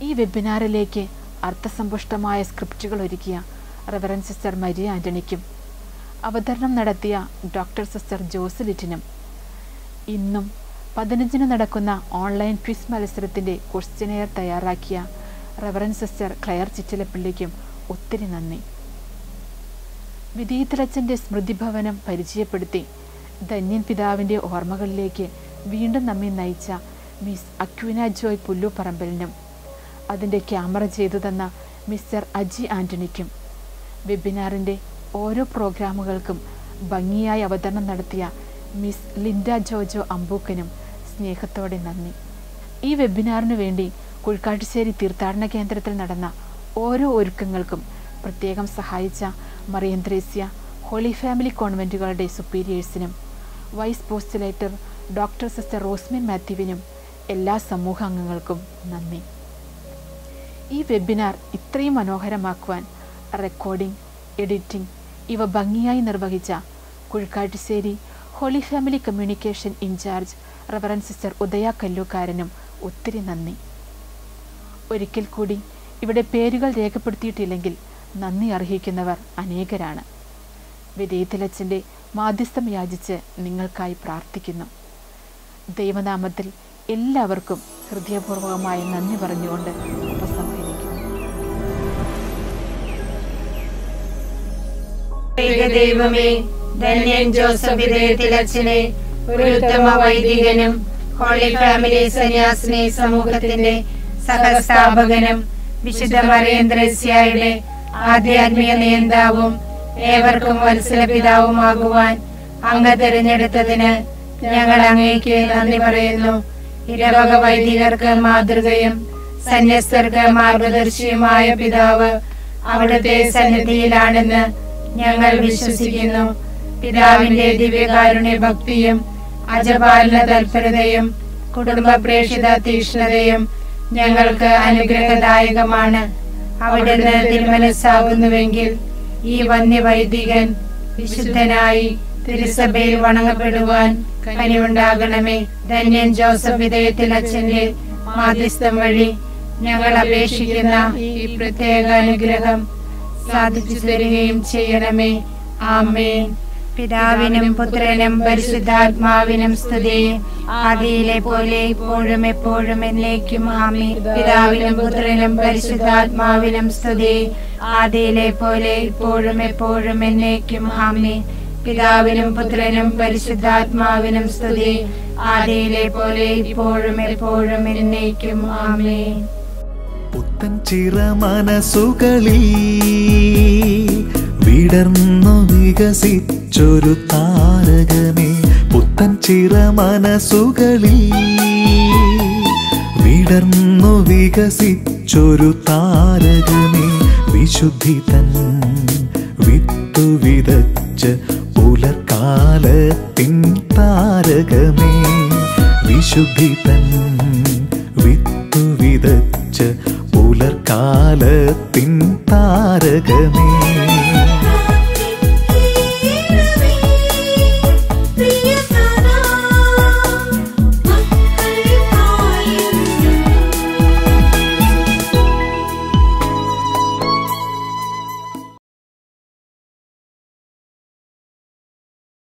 [SPEAKER 8] ഈ വെബിനാറിലേക്ക് അർത്ഥസമ്പുഷ്ടമായ സ്ക്രിപ്റ്റുകൾ ഒരുക്കിയ റെവറൻഡ് സിസ്റ്റർ മരിയ ആൻ്റണിക്കും അവതരണം നടത്തിയ ഡോക്ടർ സിസ്റ്റർ ജോസലിറ്റിനും ഇന്നും പതിനഞ്ചിന് നടക്കുന്ന ഓൺലൈൻ ക്വിസ് മത്സരത്തിൻ്റെ ക്വസ്റ്റ്യനെയർ തയ്യാറാക്കിയ റെവറൻഡ് സിസ്റ്റർ ക്ലയർ ചിറ്റിലപ്പള്ളിക്കും ഒത്തിരി നന്ദി. വിധേയത്തിലച്ചൻ്റെ സ്മൃതിഭവനം പരിചയപ്പെടുത്തി ധന്യൻ പിതാവിൻ്റെ ഓർമ്മകളിലേക്ക് വീണ്ടും നമ്മെ നയിച്ച മിസ് അക്വിന ജോയ് പുല്ലുപറമ്പലിനും അതിൻ്റെ ക്യാമറ ചെയ്തു തന്ന മിസ്റ്റർ അജി ആൻ്റണിക്കും വെബിനാറിൻ്റെ ഓരോ പ്രോഗ്രാമുകൾക്കും ഭംഗിയായി അവതരണം നടത്തിയ മിസ് ലിൻഡ ജോജോ അമ്പൂക്കനും സ്നേഹത്തോടെ നന്ദി. ഈ വെബിനാറിനു വേണ്ടി കുഴിക്കാട്ടുശ്ശേരി തീർത്ഥാടന കേന്ദ്രത്തിൽ നടന്ന ഓരോ ഒരുക്കങ്ങൾക്കും പ്രത്യേകം സഹായിച്ച മറിയം ത്രേസ്യ ഹോളി ഫാമിലി കോൺവെൻറ്റുകളുടെ സുപ്പീരിയേഴ്സിനും vice postulator doctor sister Rosmin മാത്യുവിനും എല്ലാ സമൂഹാംഗങ്ങൾക്കും നന്ദി. ഈ വെബിനാർ ഇത്രയും മനോഹരമാക്കുവാൻ റെക്കോർഡിംഗ്, എഡിറ്റിംഗ് ഇവ ഭംഗിയായി നിർവഹിച്ച Kuzhikkattussery holy family communication in charge reverend sister Udaya കല്ലൂക്കാരനും ഒത്തിരി നന്ദി. ഒരിക്കൽ കൂടി ഇവിടെ പേരുകൾ രേഖപ്പെടുത്തിയിട്ടില്ലെങ്കിൽ നന്ദി അർഹിക്കുന്നവർ അനേകരാണ്. വിധേയത്തിലച്ചൻ്റെ മാധ്യസ്ഥം യാചിച്ച് നിങ്ങൾക്കായി പ്രാർത്ഥിക്കുന്നു. ദൈവനാമത്തിൽ എല്ലാവർക്കും ഹൃദയപൂർവകമായ നന്ദി പറഞ്ഞുകൊണ്ട് ഉപസംഹരിക്കുന്നു.
[SPEAKER 12] ദൈവമേ, ധന്യൻ ജോസഫ് വിധേയത്തിലച്ചനെ ഒരു ഉത്തമ വൈദികനും ഹോളി ഫാമിലി സന്യാസിനി സമൂഹത്തിന്റെ സഹസ്ഥാപകനും വിശുദ്ധ മറിയം ത്രേസ്യയുടെ ആധ്യാത്മിക നേതാവും ഏവർക്കും വത്സല പിതാവുമാകുവാൻ അങ്ങ് തിരഞ്ഞെടുത്തതിന് ഞങ്ങൾ അങ്ങേക്ക് നന്ദി പറയുന്നു. ഇടവക വൈദികർക്ക് മാതൃകയും സന്യസ്തർക്ക് മാർഗദർശിയുമായ പിതാവ് അവിടുത്തെ സന്നിധിയിലാണെന്ന് ഞങ്ങൾ വിശ്വസിക്കുന്നു. പിതാവിന്റെ ദിവ്യകാരുണ്യ ഭക്തിയും അജപാലന തൽപരതയും കുടുംബ പ്രേക്ഷിത തീക്ഷ്ണതയും ഞങ്ങൾക്ക് അനുഗ്രഹദായകമാണ്. അവിടുന്ന് തിരുമനസ്സാകുന്നുവെങ്കിൽ ഈ വന്യവൈദികൻ വിശുദ്ധനായി തിരുസഭയിൽ വണങ്ങപ്പെടുവാൻ കനിവുണ്ടാകണമേ. ധന്യൻ ജോസഫ് വിധേയത്തിലച്ചന്റെ മാധ്യസ്ഥം വഴി ഞങ്ങൾ അപേക്ഷിക്കുന്ന ഈ പ്രത്യേക അനുഗ്രഹം സാധിച്ചു തരികയും ചെയ്യണമേ. ആമേൻ. പിതാവിനും പുത്രനും പരിശുദ്ധാത്മാവിനും സ്തുതി, ആദിയിലെ പോലെ ഇപ്പോഴും എപ്പോഴും എന്നേക്കും ആമേൻ. പിതാവിനും പുത്രനും പരിശുദ്ധാത്മാവിനും സ്തുതി, ആദിയിലെ പോലെ ഇപ്പോഴും എപ്പോഴും എന്നേക്കും ആമേൻ. പിതാവിനും പുത്രനും പരിശുദ്ധാത്മാവിനും സ്തുതി, ആദിയിലെ പോലെ ഇപ്പോഴും എപ്പോഴും എന്നേക്കും ആമേൻ.
[SPEAKER 1] പുത്തൻ ചിറ മനസ്സുകളിൽ വിടർന്നു വികസിച്ചൊരു താരകമേ, പുത്തൻ ചിറ മനസ്സുകളിൽ വിടർന്നു വികസിച്ചൊരു താരകമേ, വിശുദ്ധി തൻ വിത്തു വിതച്ച് പുലർക്കാലത്തിൻ താരകമേ, വിശുദ്ധി തൻ വിത്തു വിതച്ച് പുലർക്കാലത്തിൻ താരകമേ.